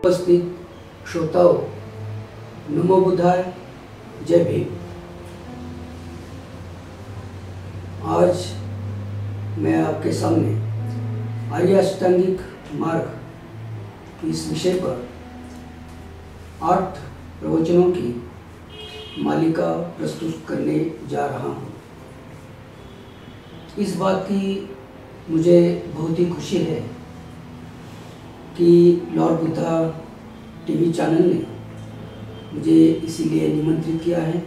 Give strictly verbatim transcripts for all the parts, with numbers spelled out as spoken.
उपस्थित श्रोताओं, नमो बुद्धाय, जय भीम। आज मैं आपके सामने आर्य अष्टांगिक मार्ग इस विषय पर आठ प्रवचनों की मालिका प्रस्तुत करने जा रहा हूँ। इस बात की मुझे बहुत ही खुशी है कि लॉर्ड बुद्धा टीवी चैनल ने मुझे इसीलिए निमंत्रित किया है।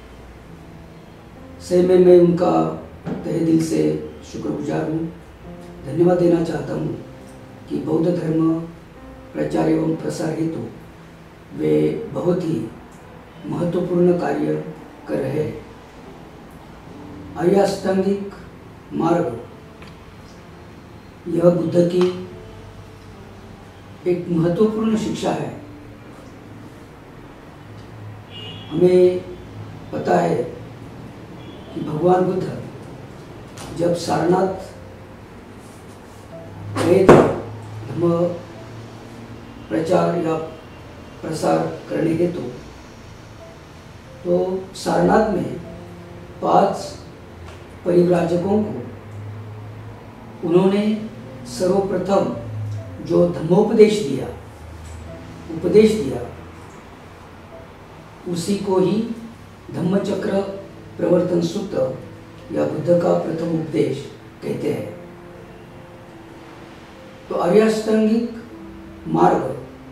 सही में मैं उनका तहे दिल से शुक्रगुजार हूँ। धन्यवाद देना चाहता हूँ कि बौद्ध धर्म प्रचार एवं प्रसार हेतु वे बहुत ही महत्वपूर्ण कार्य कर रहे हैं। आर्य अष्टांगिक मार्ग यह बुद्ध की एक महत्वपूर्ण शिक्षा है। हमें पता है कि भगवान बुद्ध जब सारनाथ गए थे धर्म प्रचार या प्रसार करने हेतु, तो सारनाथ में पांच परिव्राजकों को उन्होंने सर्वप्रथम जो धम्मोपदेश दिया उपदेश दिया उसी को ही धम्मचक्र प्रवर्तन सूत्र या बुद्ध का प्रथम उपदेश कहते हैं। तो आर्य अष्टांगिक मार्ग,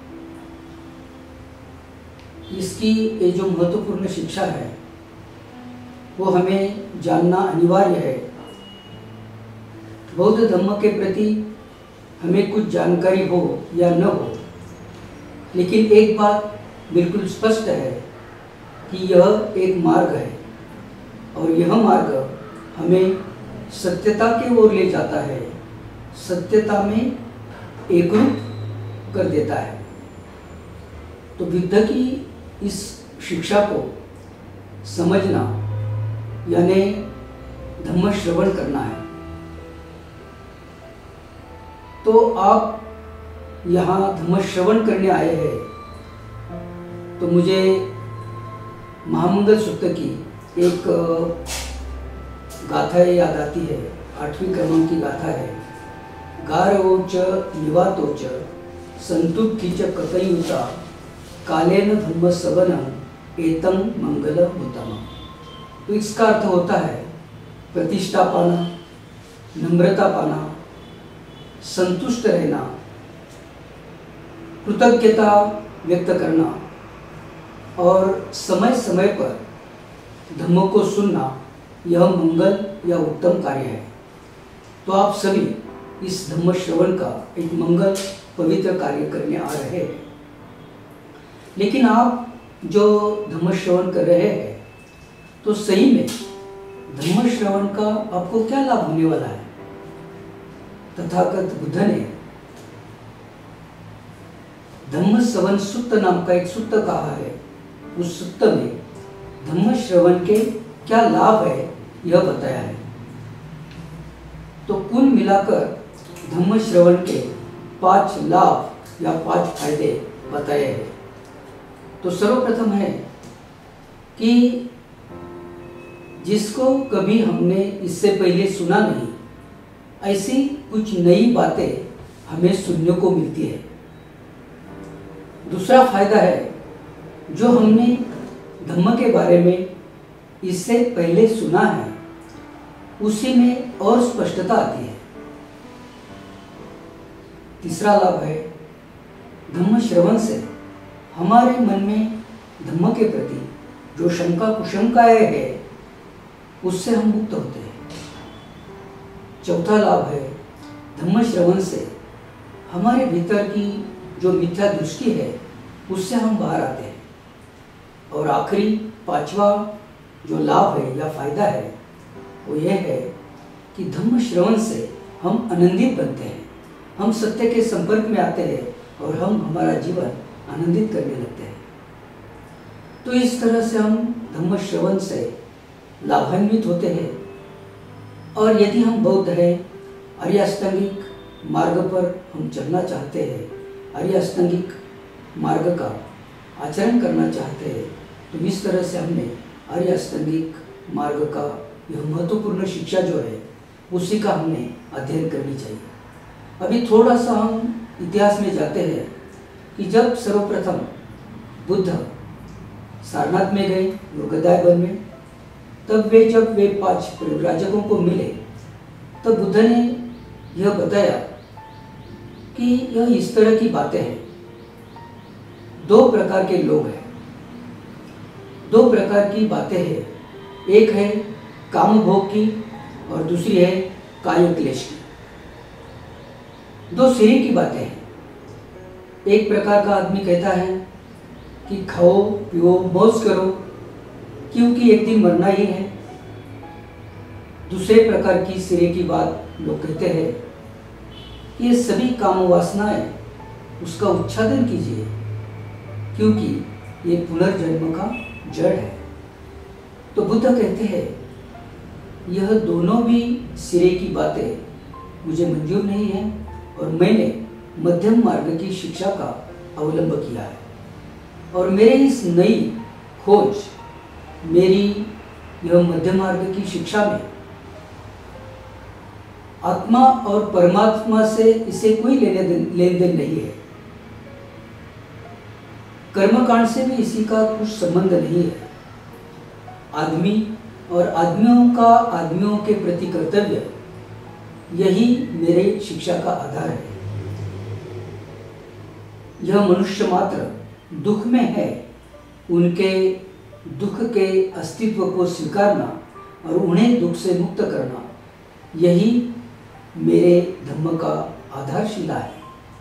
इसकी ये जो महत्वपूर्ण शिक्षा है वो हमें जानना अनिवार्य है। बौद्ध धर्म के प्रति हमें कुछ जानकारी हो या न हो, लेकिन एक बात बिल्कुल स्पष्ट है कि यह एक मार्ग है और यह मार्ग हमें सत्यता की ओर ले जाता है, सत्यता में एकरूप कर देता है। तो बुद्ध की इस शिक्षा को समझना यानी धम्म श्रवण करना है। तो आप यहाँ धम्म श्रवण करने आए हैं, तो मुझे महामंगल सूत्र की एक गाथा याद आती है। आठवीं क्रमांक की गाथा है। गारवोच निवातोच संतुप्ति च कथयुता कालेन धम्म सवनम एतम मंगल उत्तम। तो इसका अर्थ होता है प्रतिष्ठा पाना, नम्रता पाना, संतुष्ट रहना, कृतज्ञता व्यक्त करना और समय समय पर धम्म को सुनना, यह मंगल या उत्तम कार्य है। तो आप सभी इस धम्म श्रवण का एक मंगल पवित्र कार्य करने आ रहे हैं। लेकिन आप जो धम्म श्रवण कर रहे हैं, तो सही में धम्म श्रवण का आपको क्या लाभ होने वाला है? तथागत बुद्ध ने धम्म श्रवण सूत्र नाम का एक सूत्र कहा है। उस सूत्र में धम्म श्रवण के क्या लाभ है यह बताया है। तो कुल मिलाकर धम्म श्रवण के पांच लाभ या पांच फायदे बताए हैं। तो सर्वप्रथम है कि जिसको कभी हमने इससे पहले सुना नहीं, ऐसी कुछ नई बातें हमें सुनने को मिलती है। दूसरा फायदा है, जो हमने धम्म के बारे में इससे पहले सुना है उसी में और स्पष्टता आती है। तीसरा लाभ है, धम्म श्रवण से हमारे मन में धम्म के प्रति जो शंका कुशंकाएं है उससे हम मुक्त होते हैं। चौथा लाभ है, धम्म श्रवण से हमारे भीतर की जो मिथ्या दृष्टि है उससे हम बाहर आते हैं। और आखिरी पांचवा जो लाभ है या फायदा है वो यह है कि धम्म श्रवण से हम आनंदित बनते हैं, हम सत्य के संपर्क में आते हैं और हम हमारा जीवन आनंदित करने लगते हैं। तो इस तरह से हम धम्म श्रवण से लाभान्वित होते हैं। और यदि हम बौद्ध हैं, आर्य अष्टांगिक मार्ग पर हम चलना चाहते हैं, आर्य अष्टांगिक मार्ग का आचरण करना चाहते हैं तो इस तरह से हमने आर्य अष्टांगिक मार्ग का यह महत्वपूर्ण शिक्षा जो है उसी का हमने अध्ययन करनी चाहिए। अभी थोड़ा सा हम इतिहास में जाते हैं कि जब सर्वप्रथम बुद्ध सारनाथ में गए योगदाय वन में, तब वे जब वे पांच परिव्राजकों को मिले तब बुद्ध ने यह बताया कि यह इस तरह की बातें हैं। दो प्रकार के लोग हैं, दो प्रकार की बातें हैं, एक है काम भोग की और दूसरी है काय क्लेश की। दो सिरे की बातें हैं। एक प्रकार का आदमी कहता है कि खाओ पियो मौज करो क्योंकि एक दिन मरना ही है। दूसरे प्रकार की सिरे की बात लोग कहते हैं कि ये सभी काम वासनाएं उसका उच्छेदन कीजिए क्योंकि ये पुनर्जन्म का जड़ है। तो बुद्ध कहते हैं यह दोनों भी सिरे की बातें मुझे मंजूर नहीं है और मैंने मध्यम मार्ग की शिक्षा का अवलंब किया है और मेरे इस नई खोज, मेरी यह मध्यम मार्ग की शिक्षा में आत्मा और परमात्मा से इसे कोई लेने लेन देन नहीं है, कर्मकांड से भी इसी का कुछ संबंध नहीं है। आदमी और आदमियों का आदमियों के प्रति कर्तव्य यही मेरे शिक्षा का आधार है। यह मनुष्य मात्र दुख में है, उनके दुख के अस्तित्व को स्वीकारना और उन्हें दुख से मुक्त करना, यही मेरे धम्म का आधारशिला है।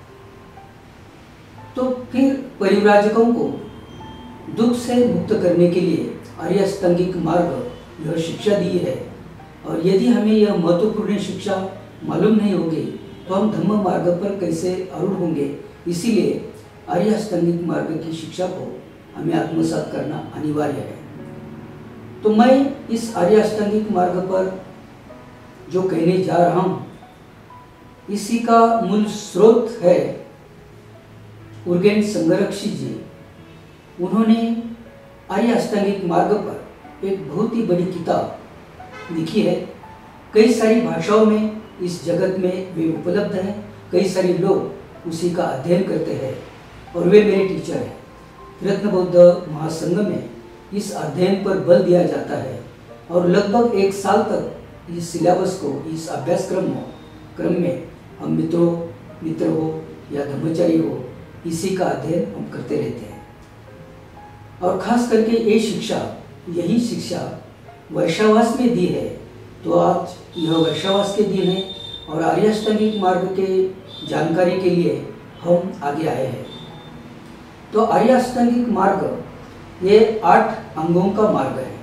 तो फिर परिव्राजकों को दुख से मुक्त करने के लिए आर्य अष्टांगिक मार्ग यह शिक्षा दी है और यदि हमें यह महत्वपूर्ण शिक्षा मालूम नहीं होगी तो हम धम्म मार्ग पर कैसे आरूढ़ होंगे। इसीलिए आर्य अष्टांगिक मार्ग की शिक्षा को हमें आत्मसात करना अनिवार्य है। तो मैं इस आर्य अष्टांगिक मार्ग पर जो कहने जा रहा हूँ इसी का मूल स्रोत है उर्गेन संगरक्षी जी। उन्होंने आर्य अष्टांगिक मार्ग पर एक बहुत ही बड़ी किताब लिखी है। कई सारी भाषाओं में इस जगत में वे उपलब्ध हैं, कई सारे लोग उसी का अध्ययन करते हैं और वे मेरे टीचर हैं। रत्न बौद्ध महासंघ में इस अध्ययन पर बल दिया जाता है और लगभग एक साल तक इस सिलेबस को, इस अभ्यासक्रम क्रम में हम मित्रों मित्र हो या धर्मचारी हो, इसी का अध्ययन हम करते रहते हैं। और खास करके ये शिक्षा, यही शिक्षा वर्षावास में दी है। तो आज यह वर्षावास के दिन है और आर्य अष्टांगिक मार्ग के जानकारी के लिए हम आगे आए हैं। तो आर्य अष्टांगिक मार्ग ये आठ अंगों का मार्ग है।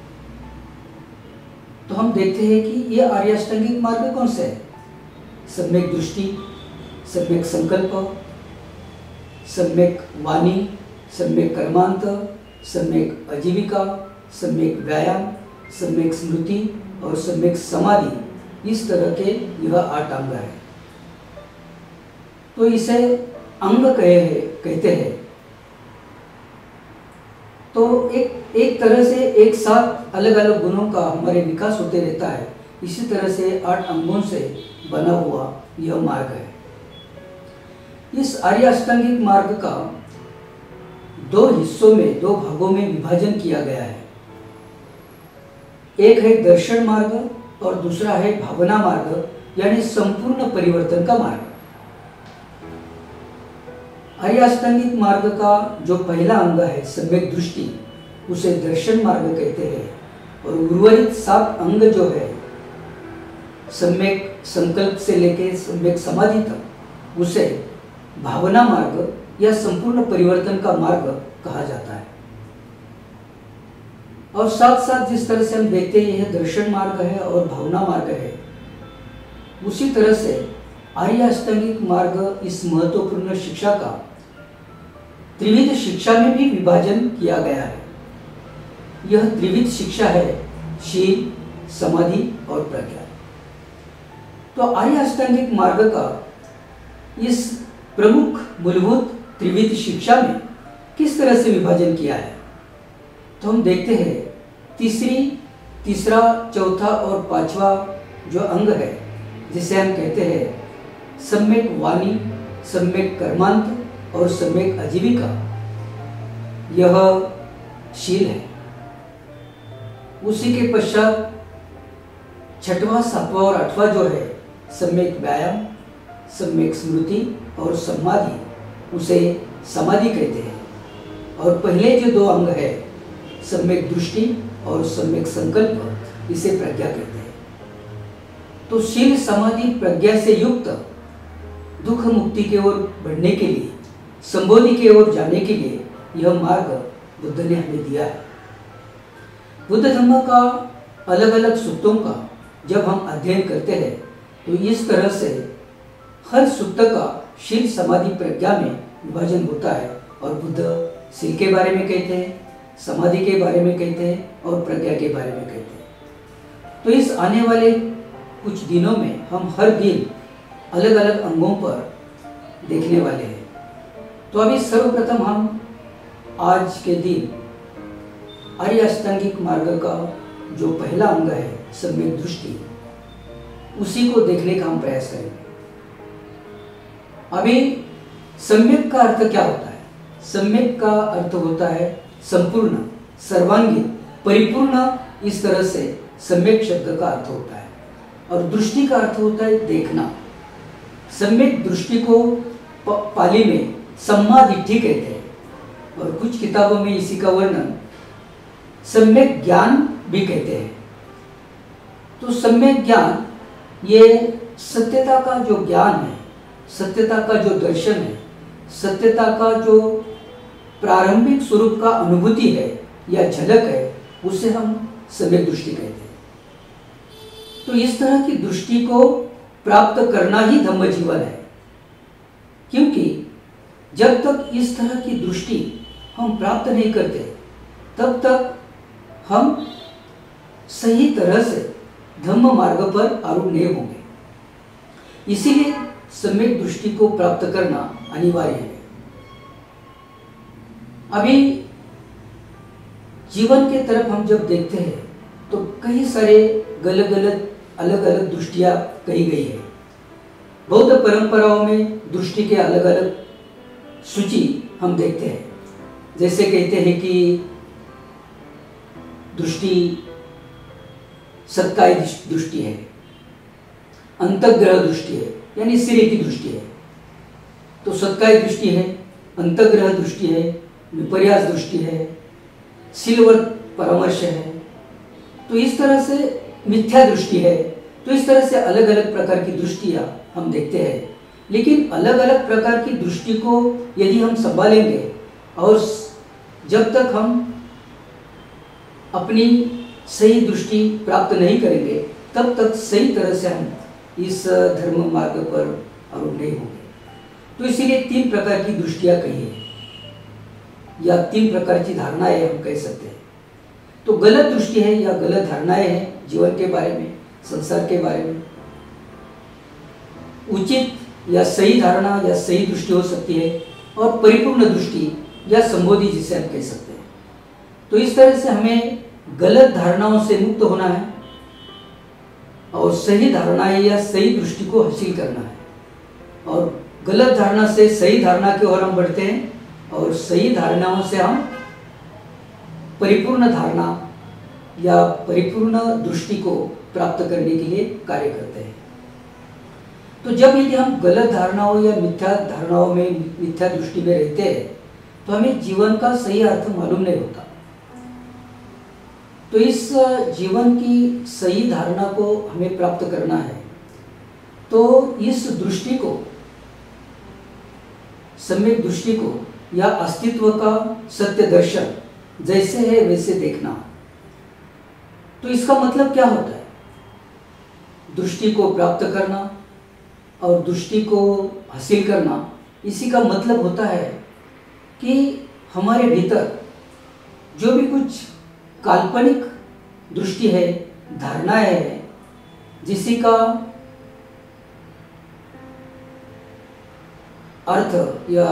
तो हम देखते हैं कि ये आर्य अष्टांगिक मार्ग कौन से है। सम्यक दृष्टि, सम्यक संकल्प, सम्यक वाणी, सम्यक कर्मांत, सम्यक आजीविका, सम्यक व्यायाम, सम्यक स्मृति और सम्यक समाधि, इस तरह के यह आठ अंग है। तो इसे अंग कहे है, कहते हैं। तो एक एक तरह से एक साथ अलग अलग गुणों का हमारे विकास होते रहता है। इसी तरह से आठ अंगों से बना हुआ यह मार्ग है। इस आर्य अष्टांगिक मार्ग का दो हिस्सों में, दो भागों में विभाजन किया गया है। एक है दर्शन मार्ग और दूसरा है भावना मार्ग, यानी संपूर्ण परिवर्तन का मार्ग। आर्य अष्टांगिक मार्ग का जो पहला अंग है सम्यक दृष्टि, उसे दर्शन मार्ग कहते हैं और उर्वरित सात अंग जो है सम्यक संकल्प से लेकर सम्यक समाधि तक, उसे भावना मार्ग या संपूर्ण परिवर्तन का मार्ग कहा जाता है। और साथ साथ जिस तरह से हम देखते हैं यह दर्शन मार्ग है और भावना मार्ग है, उसी तरह से आर्य अष्टांगिक मार्ग इस महत्वपूर्ण शिक्षा का त्रिविध शिक्षा में भी विभाजन किया गया है। यह त्रिविध शिक्षा है शील, समाधि और प्रज्ञा। तो आर्य अष्टांगिक मार्ग का इस प्रमुख मूलभूत त्रिविध शिक्षा में किस तरह से विभाजन किया है, तो हम देखते हैं तीसरी तीसरा चौथा और पांचवा जो अंग है, जिसे हम कहते हैं सम्यक वाणी, सम्यक कर्मांत और सम्यक आजीविका, यह शील है। उसी के पश्चात छठवां, सातवां और आठवां जो है सम्यक व्यायाम, सम्यक स्मृति और समाधि, उसे समाधि कहते हैं। और पहले जो दो अंग है सम्यक दृष्टि और सम्यक संकल्प, इसे प्रज्ञा कहते हैं। तो शील, समाधि, प्रज्ञा से युक्त दुख मुक्ति की ओर बढ़ने के लिए, संबोधि की ओर जाने के लिए यह मार्ग बुद्ध ने हमें दिया है। बुद्ध धर्म का अलग अलग सूत्रों का जब हम अध्ययन करते हैं तो इस तरह से हर सूत्र का शील, समाधि, प्रज्ञा में विभाजन होता है। और बुद्ध शील के बारे में कहते हैं, समाधि के बारे में कहते हैं और प्रज्ञा के बारे में कहते हैं। तो इस आने वाले कुछ दिनों में हम हर दिन अलग अलग अंगों पर देखने वाले हैं। तो अभी सर्वप्रथम हम आज के दिन आर्य अष्टांगिक मार्ग का जो पहला अंग है सम्यक दृष्टि, उसी को देखने का हम प्रयास करेंगे। अभी सम्यक का अर्थ क्या होता है? सम्यक का अर्थ होता है संपूर्ण, सर्वांगीण, परिपूर्ण, इस तरह से सम्यक शब्द का अर्थ होता है। और दृष्टि का अर्थ होता है देखना। सम्यक दृष्टि को पाली में सम्मा दिट्ठी कहते हैं और कुछ किताबों में इसी का वर्णन सम्यक ज्ञान भी कहते हैं। तो सम्यक ज्ञान ये सत्यता का जो ज्ञान है, सत्यता का जो दर्शन है, सत्यता का जो प्रारंभिक स्वरूप का अनुभूति है या झलक है, उसे हम सम्यक दृष्टि कहते हैं। तो इस तरह की दृष्टि को प्राप्त करना ही धम्म जीवन है, क्योंकि जब तक इस तरह की दृष्टि हम प्राप्त नहीं करते तब तक हम सही तरह से धम्म मार्ग पर आरूढ़ नहीं होंगे। इसीलिए सम्यक दृष्टि को प्राप्त करना अनिवार्य है। अभी जीवन के तरफ हम जब देखते हैं तो कई सारे गलत गलत अलग अलग दृष्टियां कही गई है। बौद्ध परंपराओं में दृष्टि के अलग अलग सूची हम देखते हैं। जैसे कहते हैं कि दृष्टि सत्काय दृष्टि है, अंतग्रह दृष्टि है, यानी सिरे की दृष्टि है। तो सत्काय दृष्टि है, अंतग्रह दृष्टि है, विपर्यास दृष्टि है, शीलवर्त परामर्श है। तो इस तरह से मिथ्या दृष्टि है। तो इस तरह से अलग अलग प्रकार की दृष्टियां हम देखते हैं। लेकिन अलग अलग प्रकार की दृष्टि को यदि हम संभालेंगे और जब तक हम अपनी सही दृष्टि प्राप्त नहीं करेंगे तब तक सही तरह से हम इस धर्म मार्ग पर आरूढ़ नहीं होंगे। तो इसीलिए तीन प्रकार की दृष्टियां कही है या तीन प्रकार की धारणाएं हम कह सकते हैं। तो गलत दृष्टि है या गलत धारणाएं हैं जीवन के बारे में, संसार के बारे में। उचित या सही धारणा या सही दृष्टि हो सकती है और परिपूर्ण दृष्टि या संबोधि जिसे हम कह सकते हैं। तो इस तरह से हमें गलत धारणाओं से मुक्त होना है और सही धारणाएं या सही दृष्टि को हासिल करना है। और गलत धारणा से सही धारणा की ओर हम बढ़ते हैं और सही धारणाओं से हम परिपूर्ण धारणा या परिपूर्ण दृष्टि को प्राप्त करने के लिए कार्य करते हैं। तो जब यदि हम गलत धारणाओं या मिथ्या धारणाओं में, मिथ्या दृष्टि में रहते हैं तो हमें जीवन का सही अर्थ मालूम नहीं होता। तो इस जीवन की सही धारणा को हमें प्राप्त करना है। तो इस दृष्टि को, सम्यक दृष्टि को या अस्तित्व का सत्य दर्शन जैसे है वैसे देखना। तो इसका मतलब क्या होता है? दृष्टि को प्राप्त करना और दृष्टि को हासिल करना, इसी का मतलब होता है कि हमारे भीतर जो भी कुछ काल्पनिक दृष्टि है, धारणाएं है, जिसी का अर्थ या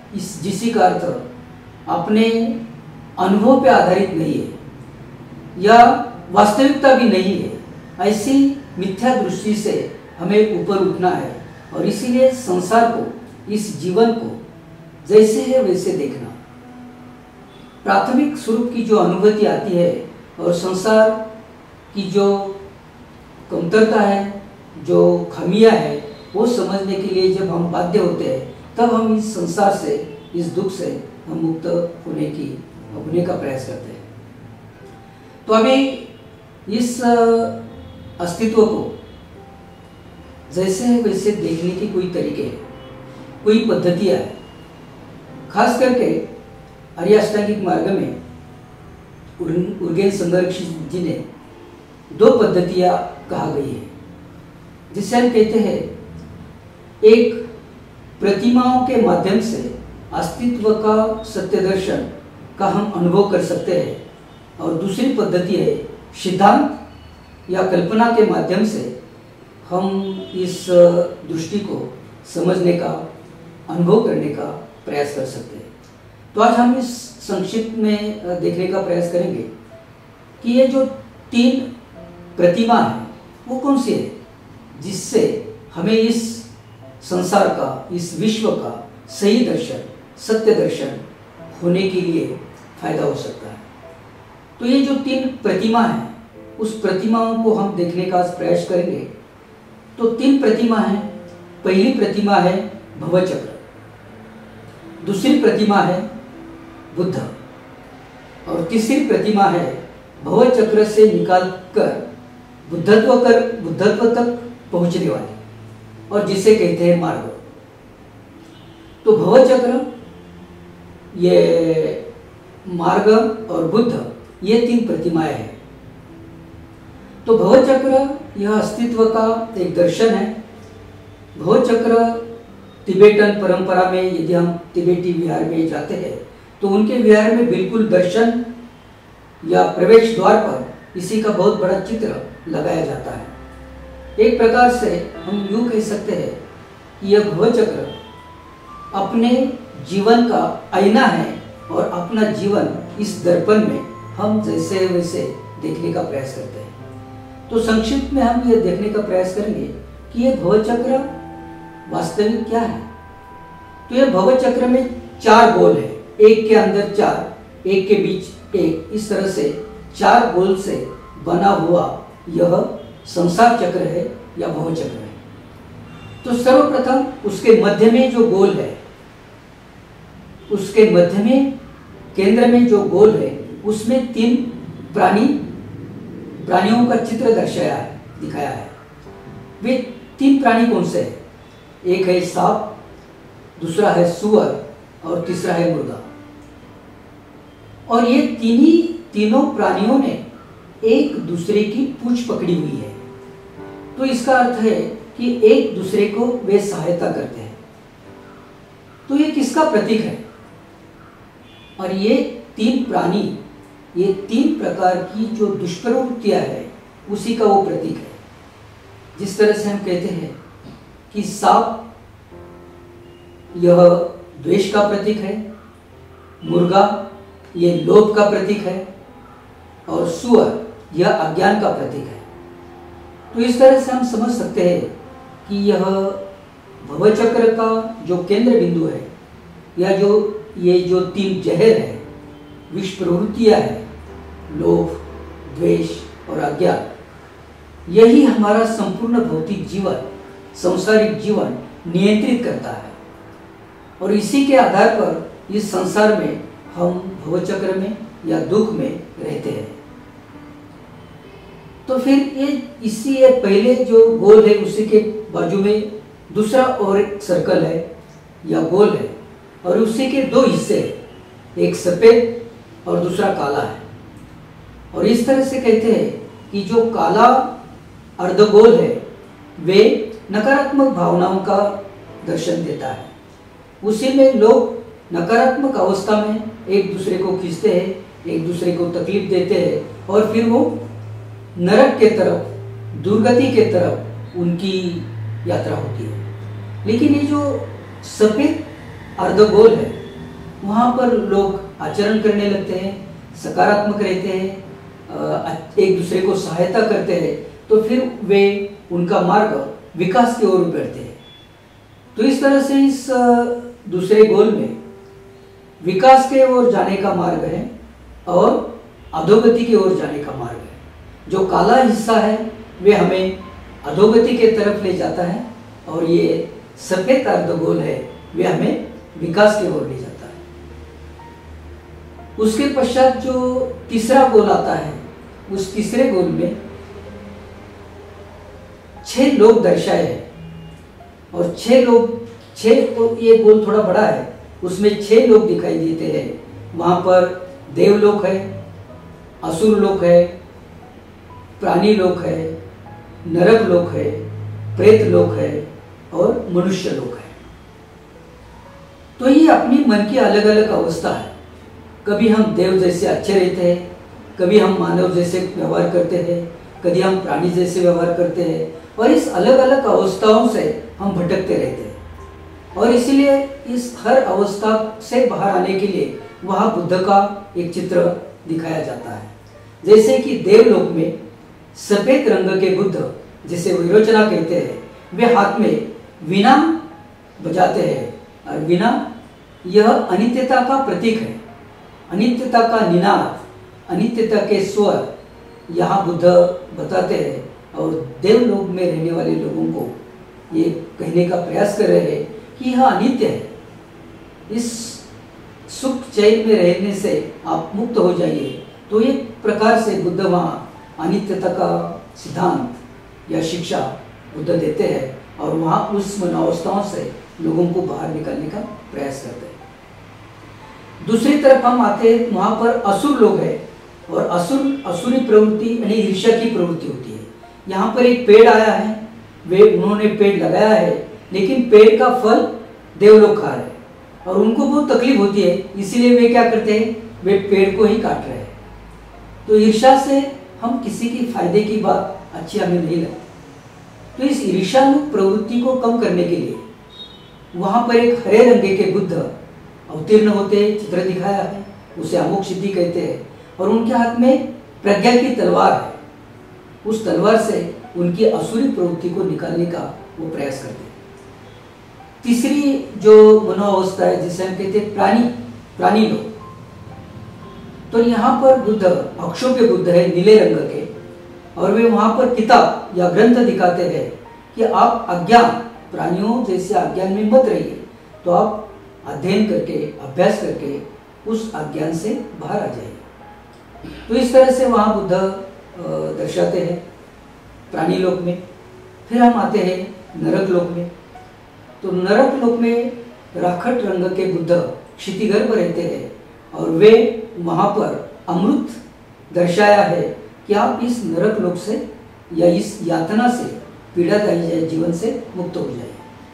इस जिसी का अर्थ अपने अनुभव पे आधारित नहीं है या वास्तविकता भी नहीं है। ऐसी मिथ्या दृष्टि से हमें ऊपर उठना है और इसीलिए संसार को, इस जीवन को जैसे है वैसे देखना। प्राथमिक स्वरूप की जो अनुभूति आती है और संसार की जो कमतरता है, जो खामियां है, वो समझने के लिए जब हम बाध्य होते हैं तब हम इस संसार से, इस दुख से हम मुक्त होने की होने का प्रयास करते हैं। तो अभी इस अस्तित्व को जैसे है वैसे देखने की कोई तरीके है, कोई पद्धतियाँ है। खास करके आर्य अष्टांगिक मार्ग में उर्गेन संघर्ष जी ने दो पद्धतियाँ कहा गई है, जिसे हम कहते हैं एक प्रतिमाओं के माध्यम से अस्तित्व का सत्य दर्शन का हम अनुभव कर सकते हैं, और दूसरी पद्धति है सिद्धांत या कल्पना के माध्यम से हम इस दृष्टि को समझने का, अनुभव करने का प्रयास कर सकते हैं। तो आज हम इस संक्षिप्त में देखने का प्रयास करेंगे कि ये जो तीन प्रतिमा है वो कौन सी है, जिससे हमें इस संसार का, इस विश्व का सही दर्शन, सत्य दर्शन होने के लिए फायदा हो सकता है। तो ये जो तीन प्रतिमा है, उस प्रतिमाओं को हम देखने का प्रयास करेंगे। तो तीन प्रतिमा है। पहली प्रतिमा है भवचक्र, दूसरी प्रतिमा है बुद्ध, और तीसरी प्रतिमा है भवचक्र से निकालकर बुद्धत्व कर बुद्धत्व तक पहुंचने वाली, और जिसे कहते हैं मार्ग। तो भवचक्र, ये मार्ग और बुद्ध, ये तीन प्रतिमाएं हैं। तो भवचक्र यह अस्तित्व का एक दर्शन है। भवचक्र तिबेटन परंपरा में, यदि हम तिबेटी विहार में जाते हैं तो उनके विहार में बिल्कुल दर्शन या प्रवेश द्वार पर इसी का बहुत बड़ा चित्र लगाया जाता है। एक प्रकार से हम यूँ कह सकते हैं कि यह भवचक्र अपने जीवन का आईना है, और अपना जीवन इस दर्पण में हम जैसे वैसे देखने का प्रयास करते हैं। तो संक्षिप्त में हम ये देखने का प्रयास करेंगे कि यह भवचक्र वास्तविक क्या है। तो यह भवचक्र में चार गोल है, एक के अंदर चार, एक के बीच एक, इस तरह से चार गोल से बना हुआ यह संसार चक्र है या भवचक्र है। तो सर्वप्रथम उसके मध्य में जो गोल है, उसके मध्य में केंद्र में जो गोल है, उसमें तीन प्राणी प्राणियों का चित्र दर्शाया है, दिखाया है। वे तीन प्राणी कौन से हैं? एक है सांप, दूसरा है सुअर और तीसरा है मुर्गा। और ये तीनी तीनों प्राणियों ने एक दूसरे की पूंछ पकड़ी हुई है। तो इसका अर्थ है कि एक दूसरे को वे सहायता करते हैं। तो ये किसका प्रतीक है? और ये तीन प्राणी, ये तीन प्रकार की जो दुष्प्रवृत्तियां है, उसी का वो प्रतीक है। जिस तरह से हम कहते हैं कि सांप यह द्वेष का प्रतीक है, मुर्गा ये लोभ का प्रतीक है, और सुअर यह अज्ञान का प्रतीक है। तो इस तरह से हम समझ सकते हैं कि यह भवचक्र का जो केंद्र बिंदु है, या जो ये जो तीन जहर है, विष प्रवृत्तियां है, लोभ, द्वेष और अज्ञान, यही हमारा संपूर्ण भौतिक जीवन, सांसारिक जीवन नियंत्रित करता है। और इसी के आधार पर इस संसार में हम भवचक्र में या दुख में रहते हैं। तो फिर ये इसी ये पहले जो गोल है, उसी के बाजू में दूसरा और एक सर्कल है या गोल है, और उसी के दो हिस्से हैं, एक सफेद और दूसरा काला है। और इस तरह से कहते हैं कि जो काला अर्धगोल है वे नकारात्मक भावनाओं का दर्शन देता है। उसी में लोग नकारात्मक अवस्था में एक दूसरे को खींचते हैं, एक दूसरे को तकलीफ देते हैं, और फिर वो नरक के तरफ, दुर्गति के तरफ उनकी यात्रा होती है। लेकिन ये जो सफेद अर्धगोल है, वहाँ पर लोग आचरण करने लगते हैं, सकारात्मक रहते हैं, एक दूसरे को सहायता करते हैं, तो फिर वे उनका मार्ग विकास की ओर बढ़ते हैं। तो इस तरह से इस दूसरे गोल में विकास के ओर जाने का मार्ग है और अधोगति की ओर जाने का मार्ग है। जो काला हिस्सा है वे हमें अधोगति के तरफ ले जाता है और ये सफेद अर्धगोल है वे हमें विकास की ओर ले जाता है। उसके पश्चात जो तीसरा गोल आता है, उस तीसरे गोल में छह लोग दर्शाए हैं और छह लोग छह तो ये गोल थोड़ा बड़ा है, उसमें छह लोग दिखाई देते हैं। वहां पर देवलोक है, असुर लोक है, प्राणी लोक है, नरक लोक है, प्रेत लोक है और मनुष्य लोक है। तो ये अपनी मन की अलग अलग अवस्था है। कभी हम देव जैसे अच्छे रहते हैं, कभी हम मानव जैसे व्यवहार करते हैं, कभी हम प्राणी जैसे व्यवहार करते हैं और इस अलग अलग अवस्थाओं से हम भटकते रहते हैं। और इसीलिए इस हर अवस्था से बाहर आने के लिए वहाँ बुद्ध का एक चित्र दिखाया जाता है। जैसे कि देवलोक में सफेद रंग के बुद्ध, जिसे विरोचना कहते हैं, वे हाथ में वीणा बजाते हैं और वीणा यह अनित्यता का प्रतीक है। अनित्यता का निनाद, अनित्यता के स्वर यहाँ बुद्ध बताते हैं और देवलोक में रहने वाले लोगों को ये कहने का प्रयास कर रहे हैं कि यह अनित्य है। इस सुख चैन में रहने से आप मुक्त हो जाइए। तो एक प्रकार से बुद्ध वहाँ अनित्यता का सिद्धांत या शिक्षा बुद्ध देते हैं और वहाँ उस मनोवस्थाओं से लोगों को बाहर निकालने का प्रयास करते हैं। दूसरी तरफ हम आते हैं, वहाँ पर असुर लोग हैं और असुर असुरी प्रवृत्ति यानी ईर्ष्या की प्रवृत्ति होती है। यहाँ पर एक पेड़ आया है, वे उन्होंने पेड़ लगाया है, लेकिन पेड़ का फल देवलोग खा रहे हैं और उनको बहुत तकलीफ होती है, इसीलिए वे क्या करते हैं, वे पेड़ को ही काट रहे हैं। तो ईर्ष्या से हम किसी की फायदे की बात अच्छी हमें नहीं लगती। तो इस ईर्ष्यालु प्रवृत्ति को कम करने के लिए वहाँ पर एक हरे रंग के बुद्ध अवतीर्ण होते हैं, चित्र दिखाया है, उसे अमोघ सिद्धि कहते हैं और उनके हाथ में प्रज्ञा की तलवार है। उस तलवार से उनकी असुरी प्रवृत्ति को निकालने का वो प्रयास करते हैं। तीसरी जो मनोअवस्था है जिसे हम कहते हैं प्राणी प्राणी लोग, तो यहाँ पर बुद्ध अक्षों के बुद्ध है, नीले रंग के, और वे वहाँ पर किताब या ग्रंथ दिखाते हैं कि आप अज्ञान प्राणियों जैसे अज्ञान में मत रहिए, तो आप अध्ययन करके अभ्यास करके उस अज्ञान से बाहर आ जाइए। तो इस तरह से वहाँ बुद्ध दर्शाते हैं प्राणी लोक में। फिर हम आते हैं नरक लोक में। तो नरक लोक में राखट रंग के बुद्ध क्षितिगर्भ रहते हैं और वे वहाँ पर अमृत दर्शाया है कि आप इस नरक लोक से या इस यातना से, पीड़ादायी जीवन से मुक्त हो जाए।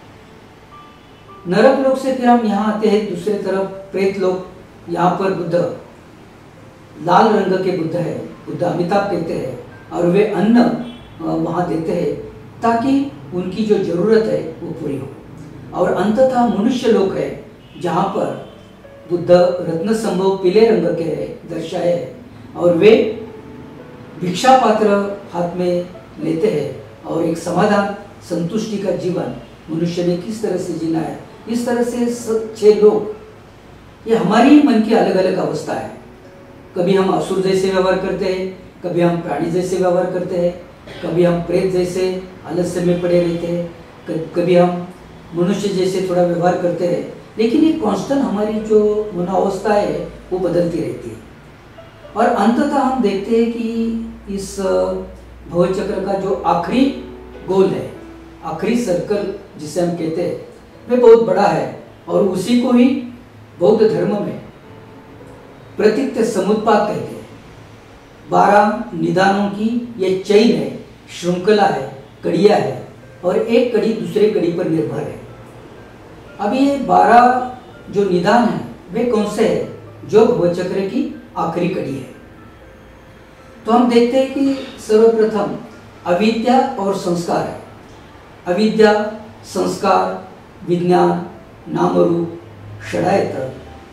नरक लोक से फिर हम यहाँ आते हैं दूसरे तरफ प्रेत लोक। यहाँ पर बुद्ध लाल रंग के बुद्ध है, बुद्ध अमिताभ कहते हैं, और वे अन्न वहाँ देते हैं ताकि उनकी जो जरूरत है वो पूरी हो। और अंततः मनुष्य लोक है जहाँ पर बुद्ध रत्न संभव पीले रंग के है दर्शाए है और वे भिक्षा पात्र हाथ में लेते हैं और एक समाधान संतुष्टि का जीवन मनुष्य ने किस तरह से जीना है, इस तरह से छह लोग, ये हमारी मन की अलग अलग अवस्था है। कभी हम असुर जैसे व्यवहार करते हैं, कभी हम प्राणी जैसे व्यवहार करते हैं, कभी हम प्रेत जैसे आलस्य में पड़े रहते हैं, कभी हम मनुष्य जैसे थोड़ा व्यवहार करते हैं, लेकिन ये कांस्टेंट हमारी जो मनोअवस्था है वो बदलती रहती है। और अंततः हम देखते हैं कि इस भवचक्र का जो आखिरी गोल है, आखिरी सर्कल जिसे हम कहते हैं, वे बहुत बड़ा है और उसी को ही बौद्ध धर्म में प्रतीक्त समुत्पाद कहते हैं। बारह निदानों की ये चैन है, श्रृंखला है, कड़िया है और एक कड़ी दूसरे कड़ी पर निर्भर है। अब ये बारह जो निदान है वे कौन से है, जो भवचक्र की आखिरी कड़ी है। तो हम देखते हैं कि सर्वप्रथम अविद्या और संस्कार है। अविद्या, संस्कार, विज्ञान, नाम रूप, षडायत,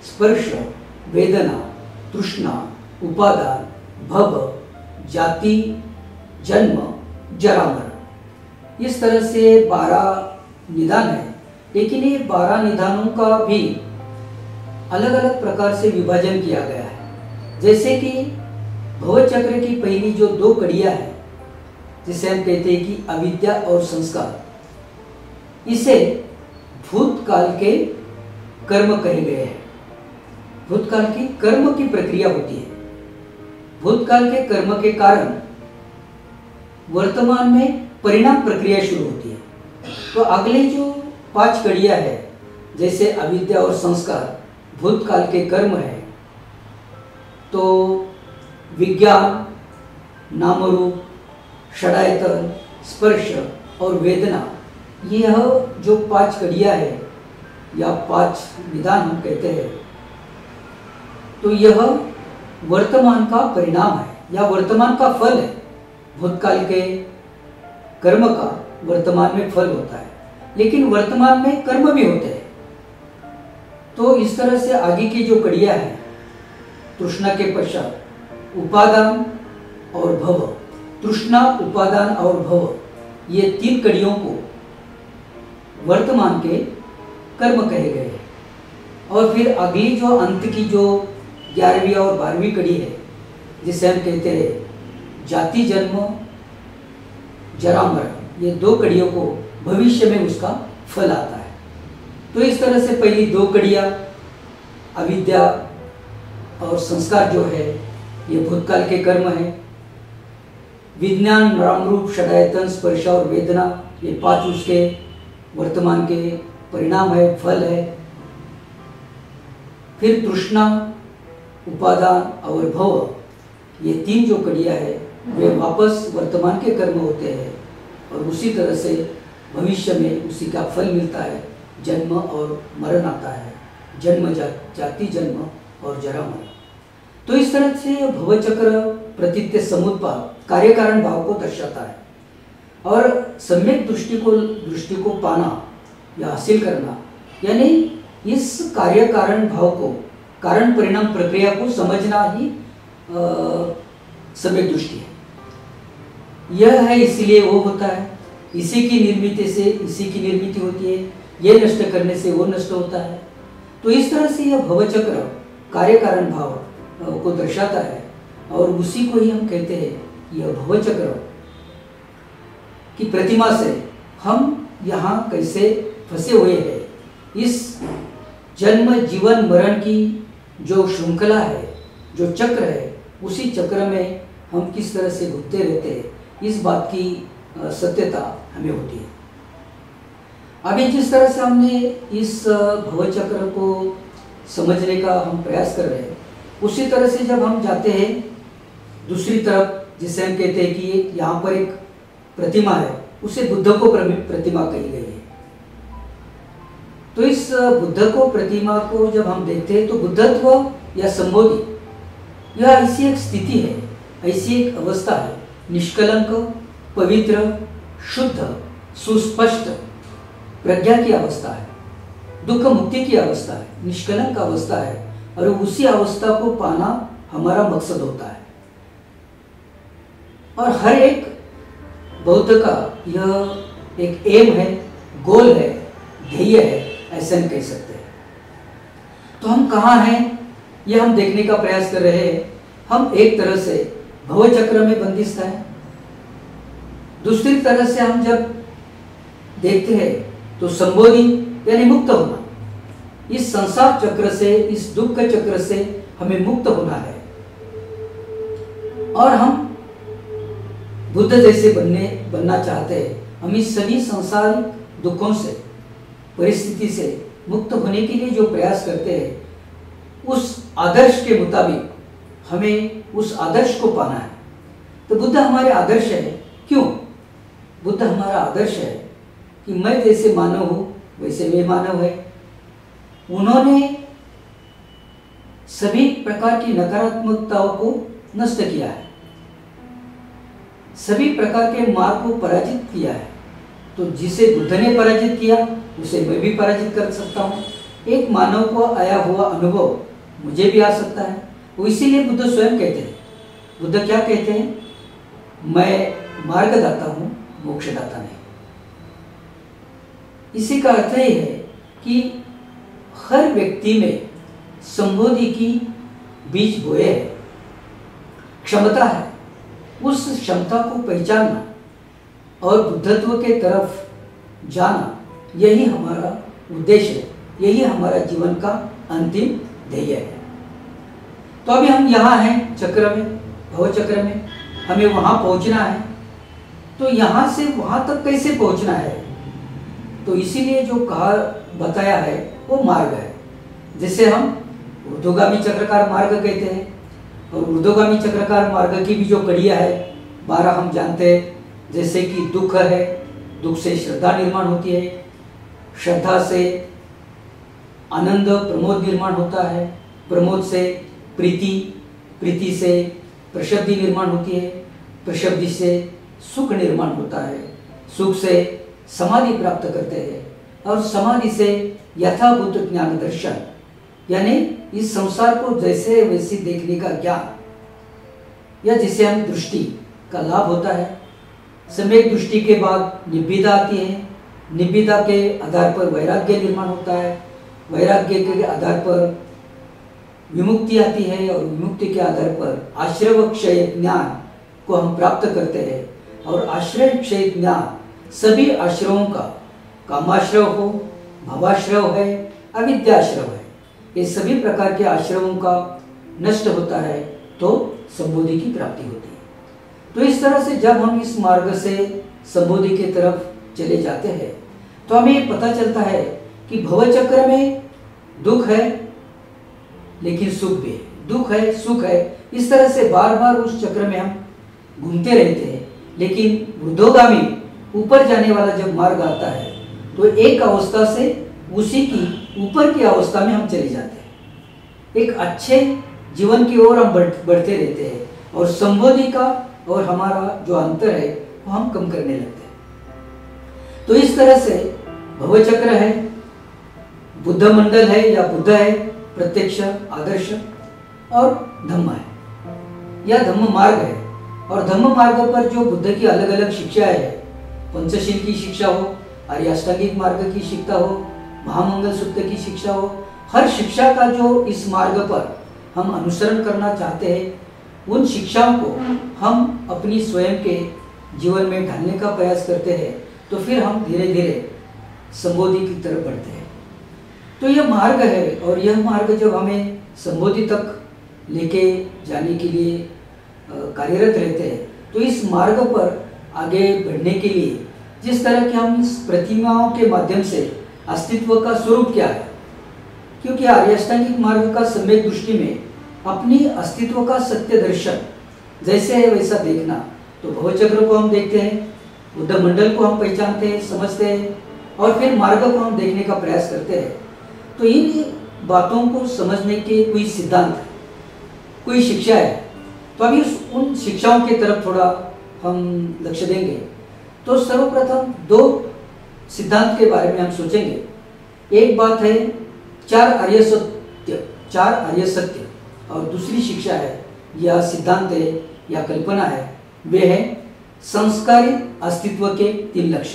स्पर्श, वेदना, तृष्णा, उपादान, भव, जाति, जन्म, जरा, मरण। इस तरह से बारह निदान है, लेकिन ये बारह निदानों का भी अलग अलग प्रकार से विभाजन किया गया है। जैसे कि भवचक्र की पहली जो दो कड़ियां हैं, जिसे हम कहते हैं कि अविद्या और संस्कार, इसे भूतकाल के कर्म कहे गए हैं। भूतकाल की कर्म की प्रक्रिया होती है। भूतकाल के कर्म के कारण वर्तमान में परिणाम प्रक्रिया शुरू होती है। तो अगले जो पांच कड़ियां है, जैसे अविद्या और संस्कार भूतकाल के कर्म है, तो विज्ञान, नामरूप, षडायतन, स्पर्श और वेदना, यह जो पांच कड़ियां है या पांच निदान हम कहते हैं, तो यह वर्तमान का परिणाम है या वर्तमान का फल है। भूतकाल के कर्म का वर्तमान में फल होता है, लेकिन वर्तमान में कर्म भी होते हैं। तो इस तरह से आगे की जो कड़ियां हैं, तृष्णा के पश्चात उपादान और भव, तृष्णा, उपादान और भव, ये तीन कड़ियों को वर्तमान के कर्म कहे गए हैं। और फिर अगली जो अंत की जो ग्यारहवीं और बारहवीं कड़ी है, जिसे हम कहते हैं जाति, जन्म, जरा, मरण, ये दो कड़ियों को भविष्य में उसका फल आता है। तो इस तरह से पहली दो कड़ियां अविद्या और संस्कार जो है, ये भूतकाल के कर्म है। विज्ञान, नामरूप, षडायतन, स्पर्श और वेदना, ये पांच उसके वर्तमान के परिणाम है, फल है। फिर तृष्णा, उपादान और भव, ये तीन जो कड़ियां है, वे वापस वर्तमान के कर्म होते हैं और उसी तरह से भविष्य में उसी का फल मिलता है। जन्म और मरण आता है, जन्म, जा, जाति, जन्म और जरा, मरण। तो इस तरह से भवचक्र प्रतीत्य समुत्पाद कार्य कारण भाव को दर्शाता है। और सम्यक दृष्टि को दृष्टि को पाना या हासिल करना, यानी इस कार्य कारण भाव को, कारण परिणाम प्रक्रिया को समझना ही सम्यक दृष्टि है। यह है, इसीलिए वो होता है, इसी की निर्मिति से इसी की निर्मिति होती है, ये नष्ट करने से वो नष्ट होता है। तो इस तरह से यह भवचक्र कार्य कारण भाव को दर्शाता है और उसी को ही हम कहते हैं यह भवचक्र की प्रतिमा से हम यहाँ कैसे फंसे हुए हैं। इस जन्म, जीवन, मरण की जो श्रृंखला है, जो चक्र है, उसी चक्र में हम किस तरह से घूमते रहते हैं, इस बात की सत्यता हमें होती है। अभी जिस तरह से हमने इस भवचक्र को समझने का हम प्रयास कर रहे हैं, उसी तरह से जब हम जाते हैं दूसरी तरफ, जिसे हम कहते हैं कि यहाँ पर एक प्रतिमा है, उसे बुद्ध को प्रतिमा कही गई है। तो इस बुद्ध को प्रतिमा को जब हम देखते हैं तो बुद्धत्व या संबोधि, यह ऐसी एक स्थिति है, ऐसी एक अवस्था है, निष्कलंक, पवित्र, शुद्ध, सुस्पष्ट प्रज्ञा की अवस्था है, दुख मुक्ति की अवस्था है, निष्कलंक अवस्था है। और उसी अवस्था को पाना हमारा मकसद होता है। और हर एक बौद्ध का यह एक एम है, गोल है, ध्येय है, ऐसा हम कह सकते हैं। तो हम कहाँ हैं, यह हम देखने का प्रयास कर रहे हैं। हम एक तरह से भवचक्र में बंदिस्त हैं, दूसरी तरह से हम जब देखते हैं तो संबोधि यानी मुक्त होना, इस संसार चक्र से, इस दुख के चक्र से हमें मुक्त होना है और हम बुद्ध जैसे बनने बनना चाहते हैं। हम इस सभी सांसारिक दुखों से, परिस्थिति से मुक्त होने के लिए जो प्रयास करते हैं, उस आदर्श के मुताबिक हमें उस आदर्श को पाना है। तो बुद्ध हमारे आदर्श है। क्यों बुद्ध हमारा आदर्श है? कि मैं जैसे मानव हूं वैसे वे मानव है। उन्होंने सभी प्रकार की नकारात्मकताओं को नष्ट किया है, सभी प्रकार के मार्ग को पराजित किया है। तो जिसे बुद्ध ने पराजित किया उसे मैं भी पराजित कर सकता हूँ। एक मानव को आया हुआ अनुभव मुझे भी आ सकता है। वो इसीलिए बुद्ध स्वयं कहते हैं, बुद्ध क्या कहते हैं, मैं मार्गदाता हूँ, मोक्षदाता नहीं। इसी का अर्थ यह है कि हर व्यक्ति में संबोधि की बीज बोए है, क्षमता है। उस क्षमता को पहचानना और बुद्धत्व के तरफ जाना, यही हमारा उद्देश्य है, यही हमारा जीवन का अंतिम ध्येय है। तो अभी हम यहाँ हैं चक्र में, भव चक्र में, हमें वहाँ पहुँचना है। तो यहाँ से वहाँ तक कैसे पहुँचना है, तो इसीलिए जो कहा बताया है वो मार्ग है, जिसे हम ऊर्ध्वगामी चक्रकार मार्ग कहते हैं। और ऊर्ध्वगामी चक्रकार मार्ग की भी जो कड़ियाँ है बारह हम जानते हैं, जैसे कि दुख है, दुख से श्रद्धा निर्माण होती है, श्रद्धा से आनंद प्रमोद निर्माण होता है, प्रमोद से प्रीति, प्रीति से प्रशब्दि निर्माण होती है, प्रशब्दि से सुख निर्माण होता है, सुख से समाधि प्राप्त करते हैं, और समाधि से यथाभूत ज्ञान दर्शन, यानी इस संसार को जैसे वैसे देखने का ज्ञान, या जिसे हम दृष्टि का लाभ होता है। सम्यक दृष्टि के बाद निब्बिदा आती है, निब्बिदा के आधार पर वैराग्य निर्माण होता है, वैराग्य के आधार पर विमुक्ति आती है, और विमुक्ति के आधार पर आश्रय क्षय ज्ञान को हम प्राप्त करते हैं। और आश्रय क्षय ज्ञान सभी आश्रयों का, कामाश्रय हो, भवाश्रय है, अविद्याश्रय है, ये सभी प्रकार के आश्रयों का नष्ट होता है तो संबोधि की प्राप्ति होती है। तो इस तरह से जब हम इस मार्ग से संबोधि की तरफ चले जाते हैं तो हमें ये पता चलता है कि भवचक्र में दुख है लेकिन सुख भी है, दुख है सुख है, इस तरह से बार बार उस चक्र में हम घूमते रहते हैं। लेकिन ऊर्ध्वगामी ऊपर जाने वाला जब मार्ग आता है तो एक अवस्था से उसी की ऊपर की अवस्था में हम चले जाते हैं, एक अच्छे जीवन की ओर हम बढ़, बढ़ते रहते हैं, और संबोधि का और हमारा जो अंतर है वो हम कम करने लगते हैं। तो इस तरह से भवचक्र है, बुद्ध मंडल है या बुद्ध है, प्रत्यक्ष आदर्श, और धम्म है या धम्म मार्ग है। और धम्म मार्ग पर जो बुद्ध की अलग अलग शिक्षाएं है, पंचशील की शिक्षा हो, आर्याष्टांगिक मार्ग की शिक्षा हो, महामंगल सूत्र की शिक्षा हो, हर शिक्षा का जो इस मार्ग पर हम अनुसरण करना चाहते हैं, उन शिक्षाओं को हम अपनी स्वयं के जीवन में ढालने का प्रयास करते हैं, तो फिर हम धीरे धीरे संबोधि की तरफ बढ़ते हैं। तो यह मार्ग है, और यह मार्ग जब हमें संबोधि तक लेके जाने के लिए कार्यरत रहते हैं, तो इस मार्ग पर आगे बढ़ने के लिए जिस तरह के हम इस प्रतिमाओं के माध्यम से अस्तित्व का स्वरूप क्या है, क्योंकि आर्याष्टांगिक मार्ग का सम्यक दृष्टि में अपनी अस्तित्व का सत्य दर्शन जैसे है वैसा देखना, तो भवचक्र को हम देखते हैं, बुद्ध मंडल को हम पहचानते हैं, समझते हैं, और फिर मार्ग को हम देखने का प्रयास करते हैं। तो इन बातों को समझने के कोई सिद्धांत है, कोई शिक्षा है, तो अभी उन शिक्षाओं की तरफ थोड़ा हम लक्ष्य देंगे। तो सर्वप्रथम दो सिद्धांत के बारे में हम सोचेंगे। एक बात है चार आर्य सत्य, चार आर्य सत्य, और दूसरी शिक्षा है या सिद्धांत है या कल्पना है, वे है संस्कारित अस्तित्व के तीन लक्षण।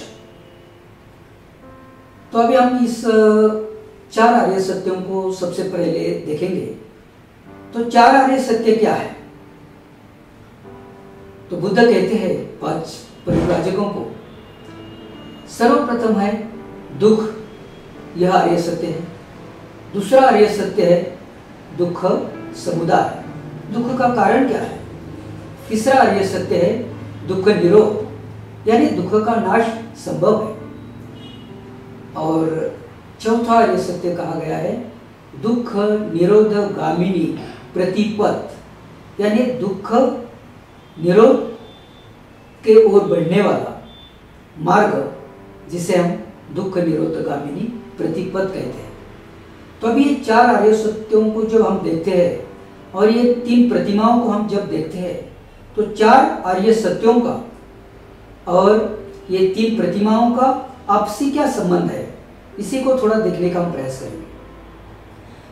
तो अभी हम इस चार आर्य सत्यों को सबसे पहले देखेंगे। तो चार आर्य सत्य क्या है? तो बुद्ध कहते हैं पांच परिव्राजकों को, सर्वप्रथम है दुख, यह आर्य सत्य है। दूसरा आर्य सत्य है दुख समुदाय, दुख का कारण क्या है। तीसरा आर्य सत्य है दुख निरोध, यानी दुख का नाश संभव है। और चौथा आर्य सत्य कहा गया है दुख निरोध गामिनी प्रतिपद, यानी दुख निरोध के ओर बढ़ने वाला मार्ग, जिसे हम दुख निरोध गामिनी प्रतिपद कहते हैं। तो अभी ये चार आर्य सत्यों को जब हम देखते हैं और ये तीन प्रतिमाओं को हम जब देखते हैं, तो चार आर्य सत्यों का और ये तीन प्रतिमाओं का आपसी क्या संबंध है, इसी को थोड़ा देखने का हम प्रयास करेंगे।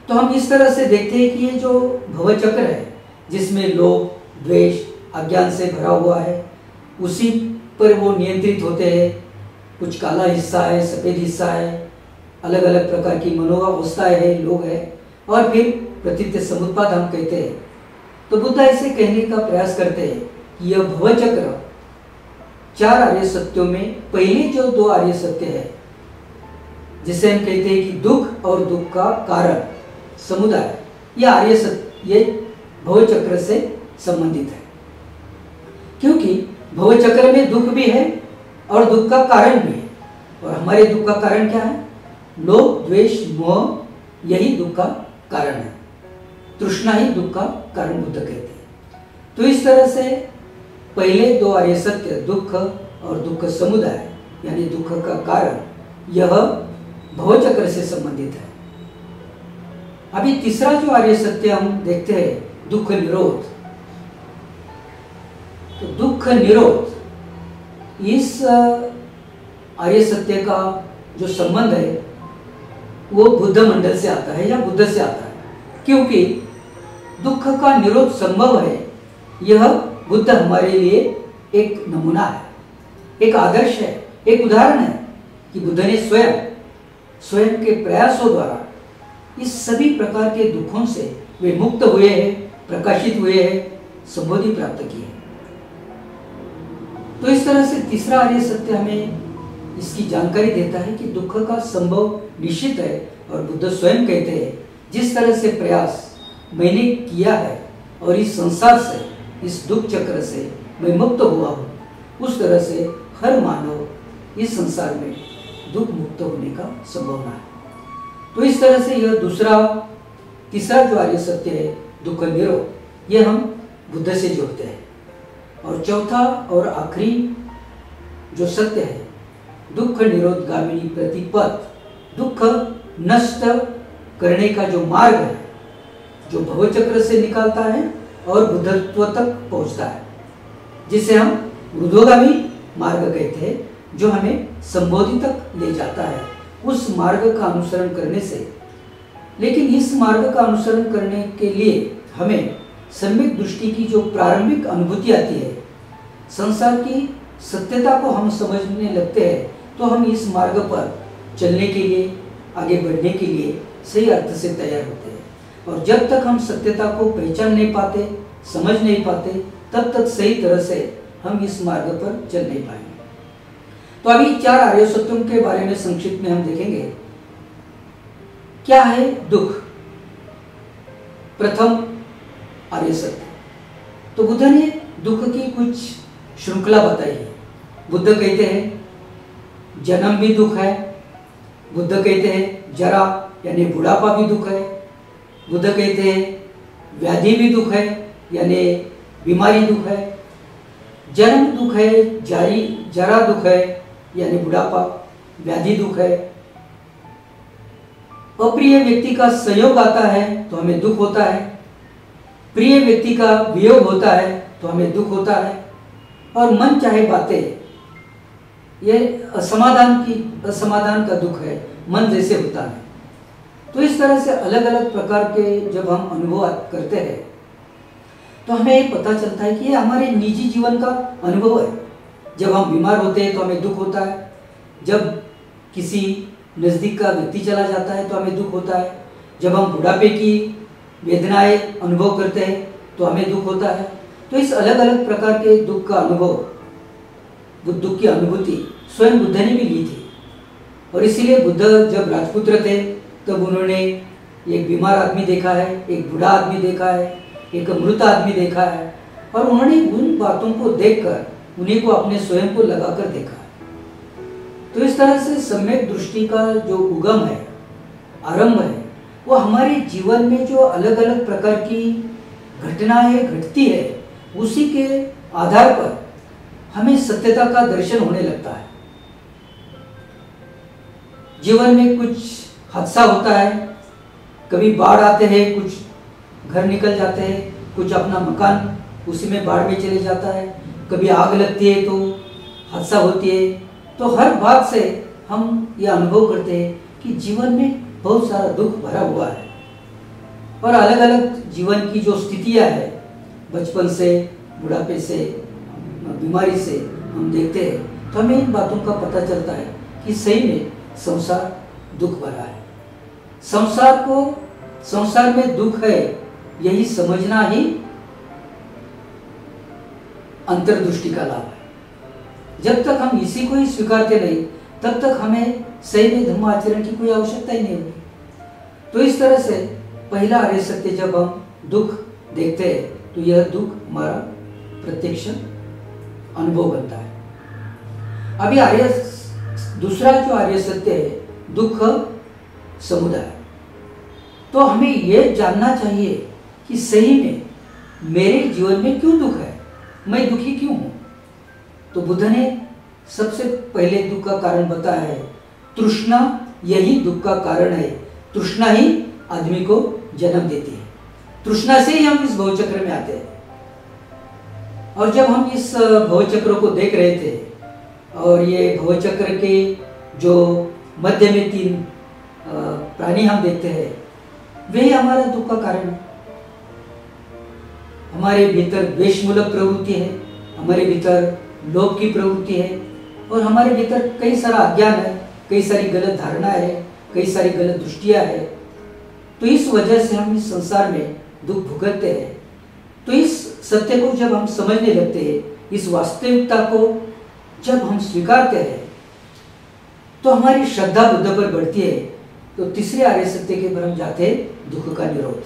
तो हम इस तरह से देखते हैं कि ये जो भवचक्र है जिसमें लोभ, द्वेष, अज्ञान से भरा हुआ है, उसी पर वो नियंत्रित होते हैं। कुछ काला हिस्सा है, सफ़ेद हिस्सा है, अलग अलग प्रकार की मनोअवस्थाएं है, लोग है, और फिर प्रतीत समुत्पाद हम कहते हैं। तो बुद्ध ऐसे कहने का प्रयास करते हैं कि यह भवचक्र चार आर्य सत्यों में पहले जो दो आर्य सत्य है, जिसे हम कहते हैं कि दुख और दुख का कारण समुदाय, यह आर्य सत्य ये भवचक्र से संबंधित है। क्योंकि भवचक्र में दुख भी है और दुख का कारण भी है। और हमारे दुख का कारण क्या है? लोभ, द्वेष, मोह, यही दुख का कारण है। तृष्णा ही दुख का कारण बुद्ध कहते हैं। तो इस तरह से पहले दो आर्य सत्य, दुख और दुख समुदाय यानी दुख का कारण, यह भवचक्र से संबंधित है। अभी तीसरा जो आर्य सत्य हम देखते हैं, दुख निरोध। तो दुख निरोध, इस आर्य सत्य का जो संबंध है वो बुद्ध मंडल से आता है या बुद्ध से आता है। क्योंकि दुख का निरोध संभव है, यह बुद्ध हमारे लिए एक नमूना है, एक आदर्श है, एक उदाहरण है कि बुद्ध ने स्वयं स्वयं के प्रयासों द्वारा इस सभी प्रकार के दुखों से वे मुक्त हुए हैं, प्रकाशित हुए हैं, संबोधि प्राप्त किए। तो इस तरह से तीसरा आर्य सत्य हमें इसकी जानकारी देता है कि दुख का संभव निश्चित है। और बुद्ध स्वयं कहते हैं, जिस तरह से प्रयास मैंने किया है और इस संसार से, इस दुख चक्र से मैं मुक्त हुआ हूँ, उस तरह से हर मानव इस संसार में दुख मुक्त होने का संभावना है। तो इस तरह से यह दूसरा तीसरा जो आर्य सत्य है, दुख निरोध, यह हम बुद्ध से जोड़ते हैं। और चौथा और आखिरी जो सत्य है, दुख निरोध गामिनी प्रतिपद, दुख नष्ट करने का जो मार्ग है, जो भवचक्र से निकालता है और बुद्धत्व तक पहुंचता है, जिसे हम ऊर्ध्वगामी मार्ग कहते हैं, जो हमें संबोधि तक ले जाता है, उस मार्ग का अनुसरण करने से। लेकिन इस मार्ग का अनुसरण करने के लिए हमें सम्यक दृष्टि की जो प्रारंभिक अनुभूति आती है, संसार की सत्यता को हम समझने लगते हैं, तो हम इस मार्ग पर चलने के लिए, आगे बढ़ने के लिए सही अर्थ से तैयार होते हैं। और जब तक हम सत्यता को पहचान नहीं पाते, समझ नहीं पाते, तब तक सही तरह से हम इस मार्ग पर चल नहीं पाएंगे। तो अभी चार आर्य सत्यों के बारे में संक्षिप्त में हम देखेंगे। क्या है दुख? प्रथम आर्य सत्य, तो बुद्ध ने दुख की कुछ श्रृंखला बताई है। बुद्ध कहते हैं जन्म भी दुख है, बुद्ध कहते हैं जरा यानी बुढ़ापा भी दुख है, बुद्ध कहते हैं व्याधि भी दुख है यानी बीमारी दुख है, जन्म दुख है, जारी जरा दुख है यानी बुढ़ापा, व्याधि दुख है, अप्रिय व्यक्ति का संयोग आता है तो हमें दुख होता है, प्रिय व्यक्ति का वियोग होता है तो हमें दुख होता है, और मन चाहे बातें, ये असमाधान की असमाधान का दुख है, मन जैसे होता है। तो इस तरह से अलग अलग प्रकार के जब हम अनुभव करते हैं, तो हमें ये पता चलता है कि ये हमारे निजी जीवन का अनुभव है। जब हम बीमार होते हैं तो हमें दुख होता है, जब किसी नज़दीक का व्यक्ति चला जाता है तो हमें दुख होता है, जब हम बुढ़ापे की वेदनाएं अनुभव करते हैं तो हमें दुख होता है। तो इस अलग अलग प्रकार के दुख का अनुभव, दुख की अनुभूति स्वयं बुद्ध ने भी ली थी। और इसीलिए बुद्ध जब राजपुत्र थे तब उन्होंने एक बीमार आदमी देखा है, एक बूढ़ा आदमी देखा है, एक मृत आदमी देखा है, और उन्होंने उन बातों को देखकर उन्हीं को अपने स्वयं को लगाकर देखा है। तो इस तरह से सम्यक दृष्टि का जो उगम है, आरंभ है, वो हमारे जीवन में जो अलग अलग प्रकार की घटनाएं घटती है, उसी के आधार पर हमें सत्यता का दर्शन होने लगता है। जीवन में कुछ हादसा होता है, कभी बाढ़ आते हैं, कुछ घर निकल जाते हैं, कुछ अपना मकान उसी में बाढ़ में चले जाता है, कभी आग लगती है तो हादसा होती है। तो हर बात से हम ये अनुभव करते हैं कि जीवन में बहुत सारा दुख भरा हुआ है। और अलग अलग जीवन की जो स्थितियां है, बचपन से, बुढ़ापे से, बीमारी से हम देखते हैं, तो हमें इन बातों का पता चलता है कि सही में संसार दुख भरा है। संसार को, संसार में दुख है, यही समझना ही अंतर्दृष्टि का लाभ है। जब तक हम इसी को ही स्वीकारते नहीं, तब तक हमें सही में धर्म आचरण की कोई आवश्यकता ही नहीं होगी। तो इस तरह से पहला आर्य सत्य, जब हम दुख देखते हैं तो यह दुख हमारा प्रत्यक्ष अनुभव बनता है। अभी आर्य दूसरा जो आर्य सत्य है, दुख समुदाय। तो हमें यह जानना चाहिए कि सही में मेरे जीवन में क्यों दुख है, मैं दुखी क्यों हूं। तो बुद्ध ने सबसे पहले दुख का कारण बताया है, तृष्णा यही दुख का कारण है। तृष्णा ही आदमी को जन्म देती है, तृष्णा से ही हम इस भवचक्र में आते हैं। और जब हम इस भवचक्र को देख रहे थे, और ये भवचक्र के जो मध्य में तीन प्राणी हम देखते हैं, वे हमारा दुख का कारण है। हमारे भीतर द्वेषमूलक प्रवृत्ति है, हमारे भीतर लोभ की प्रवृत्ति है, और हमारे भीतर कई सारा अज्ञान है, कई सारी गलत धारणाएं है, कई सारी गलत दृष्टियां है। तो इस वजह से हम इस संसार में दुख भुगतते हैं। तो इस सत्य को जब हम समझने लगते हैं, इस वास्तविकता को जब हम स्वीकारते हैं, तो हमारी श्रद्धा बुद्ध पर बढ़ती है। तो तीसरे आर्य सत्य के पर हम जाते हैं, दुख का निरोध।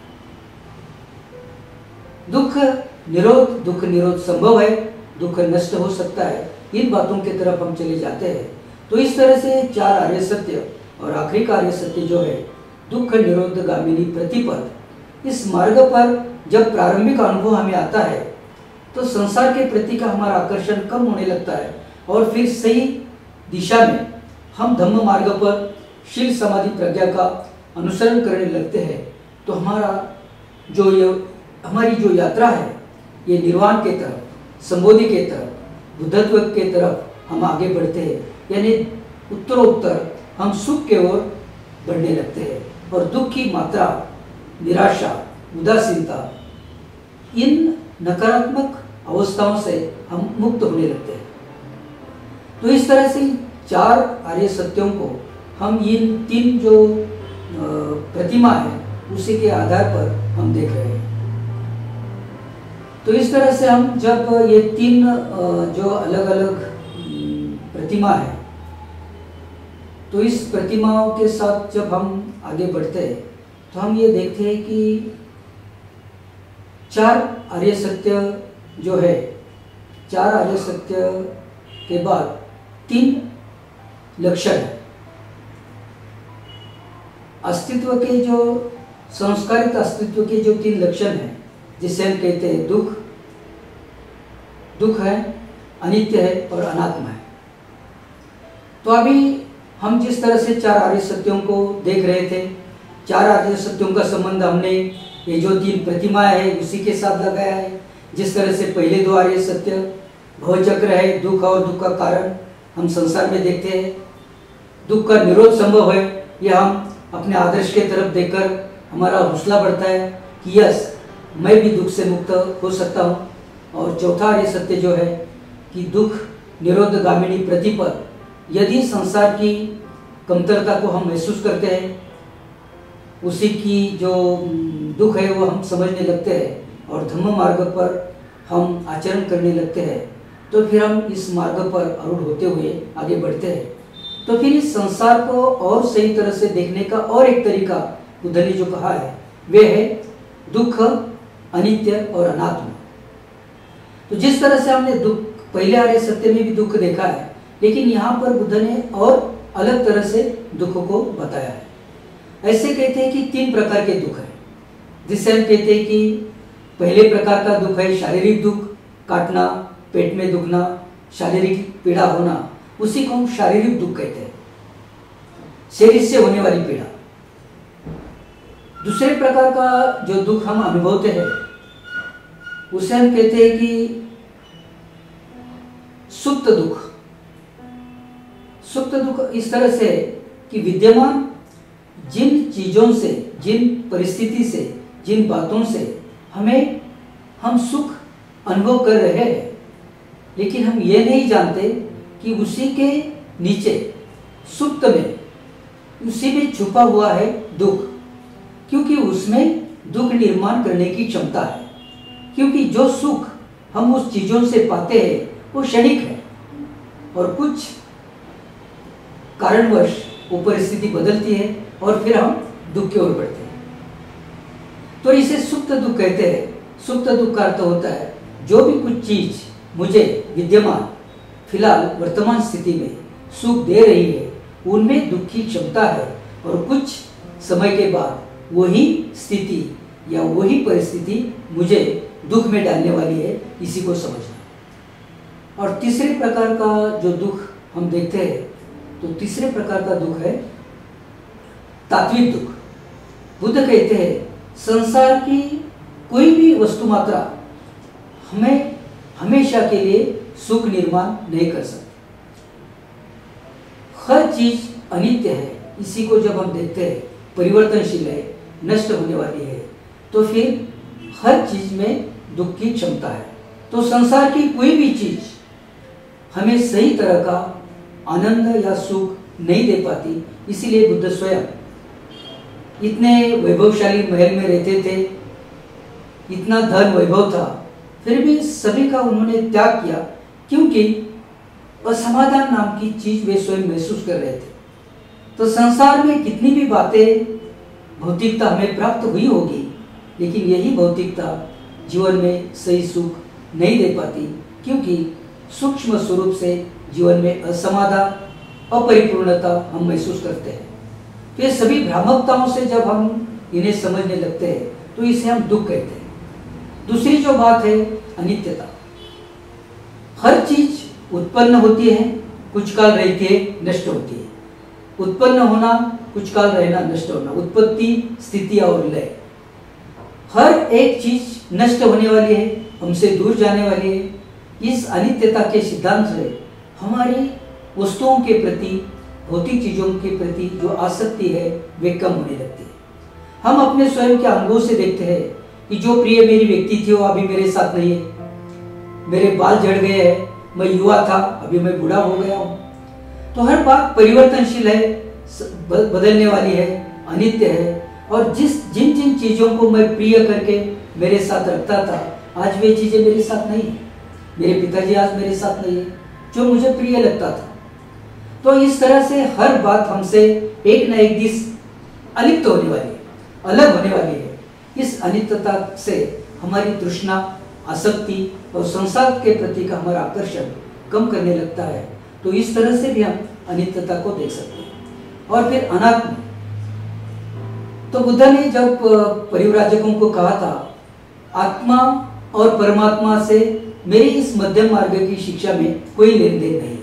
दुख निरोध, दुख निरोध संभव है, दुख नष्ट हो सकता है, इन बातों की तरफ हम चले जाते हैं। तो इस तरह से चार आर्य सत्य और आखिरी का आर्य सत्य जो है, दुख निरोध गामिनी प्रतिपद, इस मार्ग पर जब प्रारंभिक अनुभव हमें आता है, तो संसार के प्रति का हमारा आकर्षण कम होने लगता है, और फिर सही दिशा में हम धम्म मार्ग पर शील समाधि प्रज्ञा का अनुसरण करने लगते हैं। तो हमारा जो ये हमारी जो यात्रा है, ये निर्वाण के तरफ, संबोधि के तरफ, बुद्धत्व के तरफ हम आगे बढ़ते हैं। यानी उत्तरोत्तर हम सुख के ओर बढ़ने लगते हैं, और दुख की मात्रा, निराशा, उदासीनता, इन नकारात्मक अवस्थाओं से हम मुक्त होने लगते हैं। तो इस तरह से चार आर्य सत्यों को हम इन तीन जो प्रतिमा है, उसी के आधार पर हम देख रहे हैं। तो इस तरह से हम जब ये तीन जो अलग अलग प्रतिमा है, तो इस प्रतिमाओं के साथ जब हम आगे बढ़ते हैं, तो हम ये देखते हैं कि चार आर्य सत्य जो है, चार आर्य सत्य के बाद तीन लक्षण है। अस्तित्व के जो संस्कारित अस्तित्व के जो तीन लक्षण हैं, जिसे हम कहते हैं दुख, दुख है, अनित्य है और अनात्मा है। तो अभी हम जिस तरह से चार आर्य सत्यों को देख रहे थे, चार आर्य सत्यों का संबंध हमने ये जो तीन प्रतिमाएं है उसी के साथ लगाया है। जिस तरह से पहले दो आर्य सत्य भवचक्र है, दुख और दुख का कारण हम संसार में देखते हैं, दुख का निरोध संभव है, यह हम अपने आदर्श के तरफ देखकर हमारा हौसला बढ़ता है कि यस, मैं भी दुख से मुक्त हो सकता हूँ। और चौथा आर्य सत्य जो है कि दुख निरोध गामिनी प्रतिपद, यदि संसार की कमतरता को हम महसूस करते हैं, उसी की जो दुख है वो हम समझने लगते हैं और धम्म मार्ग पर हम आचरण करने लगते हैं, तो फिर हम इस मार्ग पर आरूढ़ होते हुए आगे बढ़ते हैं। तो फिर इस संसार को और सही तरह से देखने का और एक तरीका बुद्ध ने जो कहा है, वे है दुख, अनित्य और अनात्मा। तो जिस तरह से हमने दुख पहले आर्य सत्य में भी दुख देखा है, लेकिन यहाँ पर बुद्ध ने और अलग तरह से दुख को बताया है। ऐसे कहते हैं कि तीन प्रकार के दुख है, जिससे हम कहते हैं कि पहले प्रकार का दुख है शारीरिक दुख, काटना, पेट में दुखना, शारीरिक पीड़ा होना, उसी को हम शारीरिक दुख कहते हैं, शरीर से होने वाली पीड़ा। दूसरे प्रकार का जो दुख हम अनुभवते हैं, उसे हम कहते हैं कि सुप्त दुख। सुप्त दुख इस तरह से कि विद्यमान जिन चीज़ों से, जिन परिस्थिति से, जिन बातों से हमें हम सुख अनुभव कर रहे हैं, लेकिन हम ये नहीं जानते कि उसी के नीचे सुप्त में, उसी में छुपा हुआ है दुख, क्योंकि उसमें दुख निर्माण करने की क्षमता है। क्योंकि जो सुख हम उस चीज़ों से पाते हैं वो क्षणिक है और कुछ कारणवश वो परिस्थिति बदलती है और फिर हम दुख की ओर बढ़ते हैं। तो इसे सुप्त दुख कहते हैं। सुप्त दुख का अर्थ होता है जो भी कुछ चीज मुझे विद्यमान फिलहाल वर्तमान स्थिति में सुख दे रही है, उनमें दुख की क्षमता है और कुछ समय के बाद वही स्थिति या वही परिस्थिति मुझे दुख में डालने वाली है, इसी को समझना। और तीसरे प्रकार का जो दुख हम देखते हैं, तो तीसरे प्रकार का दुख है तात्विक दुख। बुद्ध कहते हैं संसार की कोई भी वस्तु मात्रा हमें हमेशा के लिए सुख निर्माण नहीं कर सकती। हर चीज अनित्य है, इसी को जब हम देखते हैं परिवर्तनशील है, नष्ट होने वाली है, तो फिर हर चीज में दुख की क्षमता है। तो संसार की कोई भी चीज हमें सही तरह का आनंद या सुख नहीं दे पाती। इसीलिए बुद्ध स्वयं इतने वैभवशाली महल में रहते थे, इतना धन वैभव था, फिर भी सभी का उन्होंने त्याग किया, क्योंकि असमाधान नाम की चीज वे स्वयं महसूस कर रहे थे। तो संसार में कितनी भी बातें, भौतिकता हमें प्राप्त हुई होगी, लेकिन यही भौतिकता जीवन में सही सुख नहीं दे पाती, क्योंकि सूक्ष्म स्वरूप से जीवन में असमाधान, अपरिपूर्णता हम महसूस करते हैं। तो ये सभी भ्रामकताओं से जब हम इन्हें समझने लगते हैं तो इसे हम दुख कहते हैं। दूसरी जो बात है अनित्यता। हर चीज उत्पन्न होती है, कुछ काल रहती है, नष्ट होती है। उत्पन्न होना, कुछ काल रहना, नष्ट होना, उत्पत्ति, स्थिति और लय। हर एक चीज नष्ट होने वाली है, हमसे दूर जाने वाली है। इस अनित्यता के सिद्धांत से हमारी वस्तुओं के प्रति, भौतिक चीजों के प्रति जो आसक्ति है वे कम होने लगती है। हम अपने स्वयं के अनुभव से देखते हैं कि जो प्रिय मेरी व्यक्ति थी वो अभी मेरे साथ नहीं है, मेरे बाल झड़ गए हैं, मैं युवा था अभी मैं बूढ़ा हो गया हूँ। तो हर बात परिवर्तनशील है, बदलने वाली है, अनित्य है। और जिस जिन जिन चीजों को मैं प्रिय करके मेरे साथ रखता था, आज वे चीजें मेरे साथ नहीं है। मेरे पिताजी आज मेरे साथ नहीं है, जो मुझे प्रिय लगता था। तो इस तरह से हर बात हमसे एक न एक दिन अलिप्त होने वाली है, अलग होने वाली है। इस अनित्यता से हमारी तृष्णा, आसक्ति और संसार के प्रति का हमारा आकर्षण कम करने लगता है। तो इस तरह से भी हम अनित्यता को देख सकते हैं। और फिर अनात्म। तो बुद्ध ने जब परिव्राजकों को कहा था आत्मा और परमात्मा से मेरी इस मध्यम मार्ग की शिक्षा में कोई लेन देन नहीं है,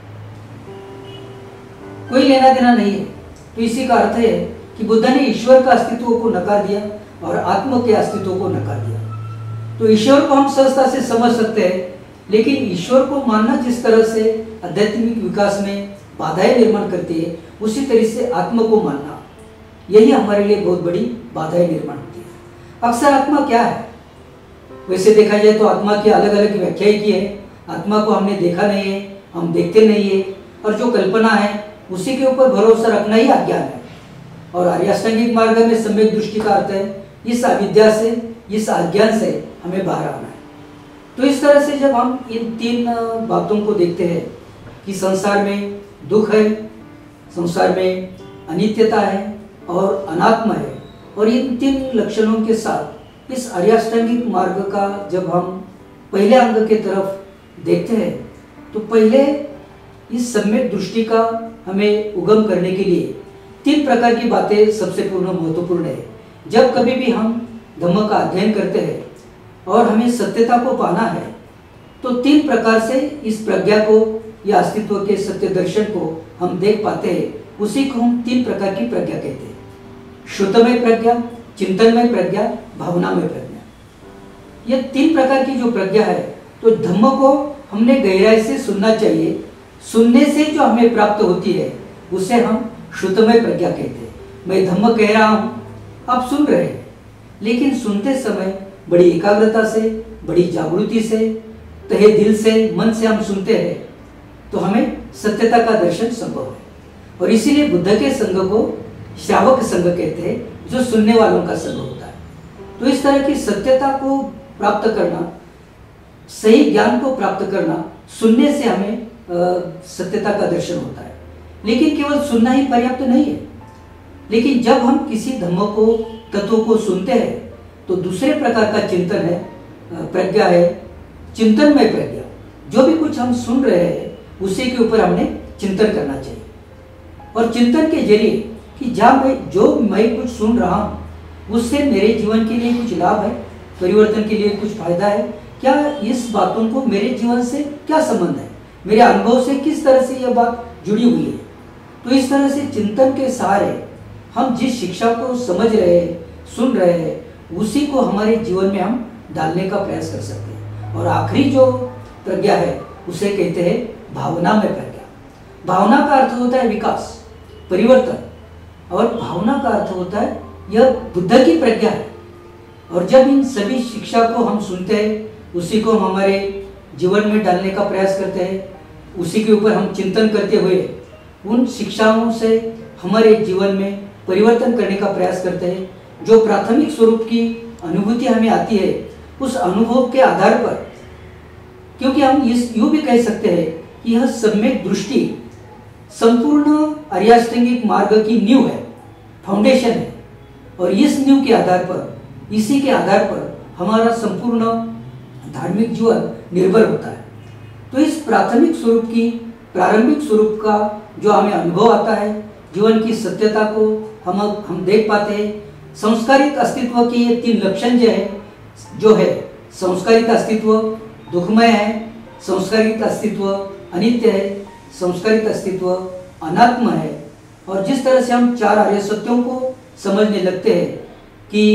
कोई लेना देना नहीं है, तो इसी का अर्थ है कि बुद्ध ने ईश्वर का अस्तित्व को नकार दिया और आत्मा के अस्तित्व को नकार दिया। तो ईश्वर को हम सहजता से समझ सकते हैं, लेकिन ईश्वर को मानना जिस तरह से आध्यात्मिक विकास में बाधाएं निर्माण करती है, उसी तरह से आत्मा को मानना, यही हमारे लिए बहुत बड़ी बाधाएं निर्माण होती है। अक्सर आत्मा क्या है? वैसे देखा जाए तो आत्मा की अलग अलग व्याख्याएं की है। आत्मा को हमने देखा नहीं है, हम देखते नहीं है, और जो कल्पना है उसी के ऊपर भरोसा रखना ही अज्ञान है। और आर्याष्टांगिक मार्ग में सम्यक दृष्टि का अर्थ है इस अविद्या से, इस अज्ञान से हमें बाहर आना है। तो इस तरह से जब हम इन तीन बातों को देखते हैं कि संसार में दुख है, संसार में अनित्यता है और अनात्म है, और इन तीन लक्षणों के साथ इस आर्याष्टांगिक मार्ग का जब हम पहले अंग के तरफ देखते हैं, तो पहले इस सम्यक दृष्टि का हमें उगम करने के लिए तीन प्रकार की बातें सबसे पूर्ण महत्वपूर्ण है। जब कभी भी हम धम्म का अध्ययन करते हैं और हमें सत्यता को पाना है, तो तीन प्रकार से इस प्रज्ञा को या अस्तित्व के सत्य दर्शन को हम देख पाते हैं। उसी को हम तीन प्रकार की प्रज्ञा कहते हैं: श्रुतमय प्रज्ञा, चिंतनमय प्रज्ञा, भावनामय प्रज्ञा। ये तीन प्रकार की जो प्रज्ञा है, तो धम्म को हमने गहराई से सुनना चाहिए। सुनने से जो हमें प्राप्त होती है उसे हम श्रुतमय प्रज्ञा कहते हैं। मैं धम्म कह रहा हूँ, आप सुन रहे हैं, लेकिन सुनते समय बड़ी एकाग्रता से, बड़ी जागृति से, तहे दिल से, मन से हम सुनते हैं तो हमें सत्यता का दर्शन संभव है। और इसीलिए बुद्ध के संघ को श्रावक संघ कहते हैं, जो सुनने वालों का संघ होता है। तो इस तरह की सत्यता को प्राप्त करना, सही ज्ञान को प्राप्त करना, सुनने से हमें आ, सत्यता का दर्शन होता है। लेकिन केवल सुनना ही पर्याप्त नहीं है। लेकिन जब हम किसी धम्म को, तत्व को सुनते हैं तो दूसरे प्रकार का चिंतन है, प्रज्ञा है, चिंतनमय प्रज्ञा। जो भी कुछ हम सुन रहे हैं उसी के ऊपर हमने चिंतन करना चाहिए। और चिंतन के जरिए कि जहाँ मैं जो मैं कुछ सुन रहा हूँ उससे मेरे जीवन के लिए कुछ लाभ है, परिवर्तन के लिए कुछ फायदा है क्या, इस बातों को मेरे जीवन से क्या संबंध है, मेरे अनुभव से किस तरह से यह बात जुड़ी हुई है। तो इस तरह से चिंतन के सहारे हम जिस शिक्षा को समझ रहे हैं, सुन रहे हैं, उसी को हमारे जीवन में हम डालने का प्रयास कर सकते हैं। और आखिरी जो प्रज्ञा है उसे कहते हैं भावना में प्रज्ञा। भावना का अर्थ होता है विकास, परिवर्तन, और भावना का अर्थ होता है यह बुद्ध की प्रज्ञा है। और जब इन सभी शिक्षा को हम सुनते हैं, उसी को हम हमारे जीवन में डालने का प्रयास करते हैं, उसी के ऊपर हम चिंतन करते हुए उन शिक्षाओं से हमारे जीवन में परिवर्तन करने का प्रयास करते हैं, जो प्राथमिक स्वरूप की अनुभूति हमें आती है, उस अनुभव के आधार पर, क्योंकि हम इस यूँ भी कह सकते हैं कि यह सम्यक दृष्टि संपूर्ण आर्याष्टांगिक मार्ग की नींव है, फाउंडेशन है। और इस नींव के आधार पर, इसी के आधार पर हमारा संपूर्ण धार्मिक जीवन निर्भर होता है। तो इस प्राथमिक स्वरूप की, प्रारंभिक स्वरूप का जो हमें अनुभव आता है, जीवन की सत्यता को हम हम देख पाते हैं। संस्कारित अस्तित्व के ये तीन लक्षण जो है जो है संस्कारित अस्तित्व दुखमय है, संस्कारित अस्तित्व अनित्य है, संस्कारित अस्तित्व अनात्म है। और जिस तरह से हम चार आर्य सत्यों को समझने लगते हैं कि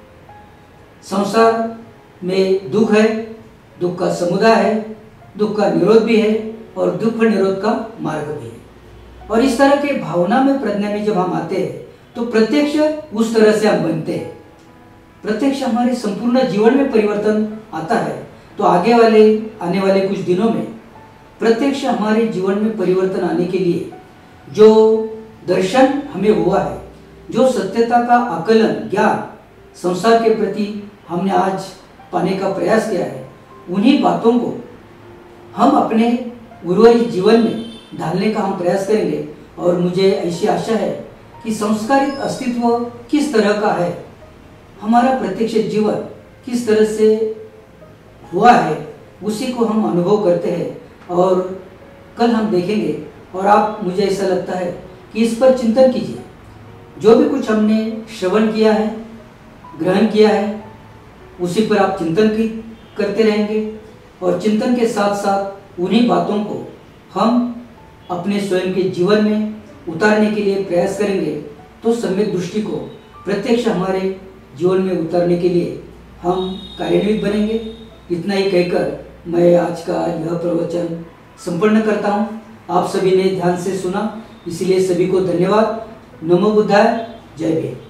संसार में दुख है, दुख का समुदाय है, दुख का निरोध भी है और दुख निरोध का मार्ग भी है। और इस तरह के भावना में प्रज्ञा में जब हम आते हैं तो प्रत्यक्ष उस तरह से हम बनते हैं, प्रत्यक्ष हमारे संपूर्ण जीवन में परिवर्तन आता है। तो आगे वाले आने वाले कुछ दिनों में प्रत्यक्ष हमारे जीवन में परिवर्तन आने के लिए जो दर्शन हमें हुआ है, जो सत्यता का आकलन, ज्ञान संसार के प्रति हमने आज पाने का प्रयास किया है, उन्हीं बातों को हम अपने उर्वरित जीवन में ढालने का हम प्रयास करेंगे। और मुझे ऐसी आशा है कि संस्कारित अस्तित्व किस तरह का है, हमारा प्रत्यक्ष जीवन किस तरह से हुआ है, उसी को हम अनुभव करते हैं। और कल हम देखेंगे, और आप, मुझे ऐसा लगता है कि इस पर चिंतन कीजिए। जो भी कुछ हमने श्रवण किया है, ग्रहण किया है, उसी पर आप चिंतन की करते रहेंगे। और चिंतन के साथ साथ उन्हीं बातों को हम अपने स्वयं के जीवन में उतारने के लिए प्रयास करेंगे। तो सम्यक दृष्टि को प्रत्यक्ष हमारे जीवन में उतारने के लिए हम कार्यान्वित बनेंगे। इतना ही कहकर मैं आज का यह प्रवचन संपन्न करता हूँ। आप सभी ने ध्यान से सुना, इसलिए सभी को धन्यवाद। नमो बुद्धाय, जय भीम।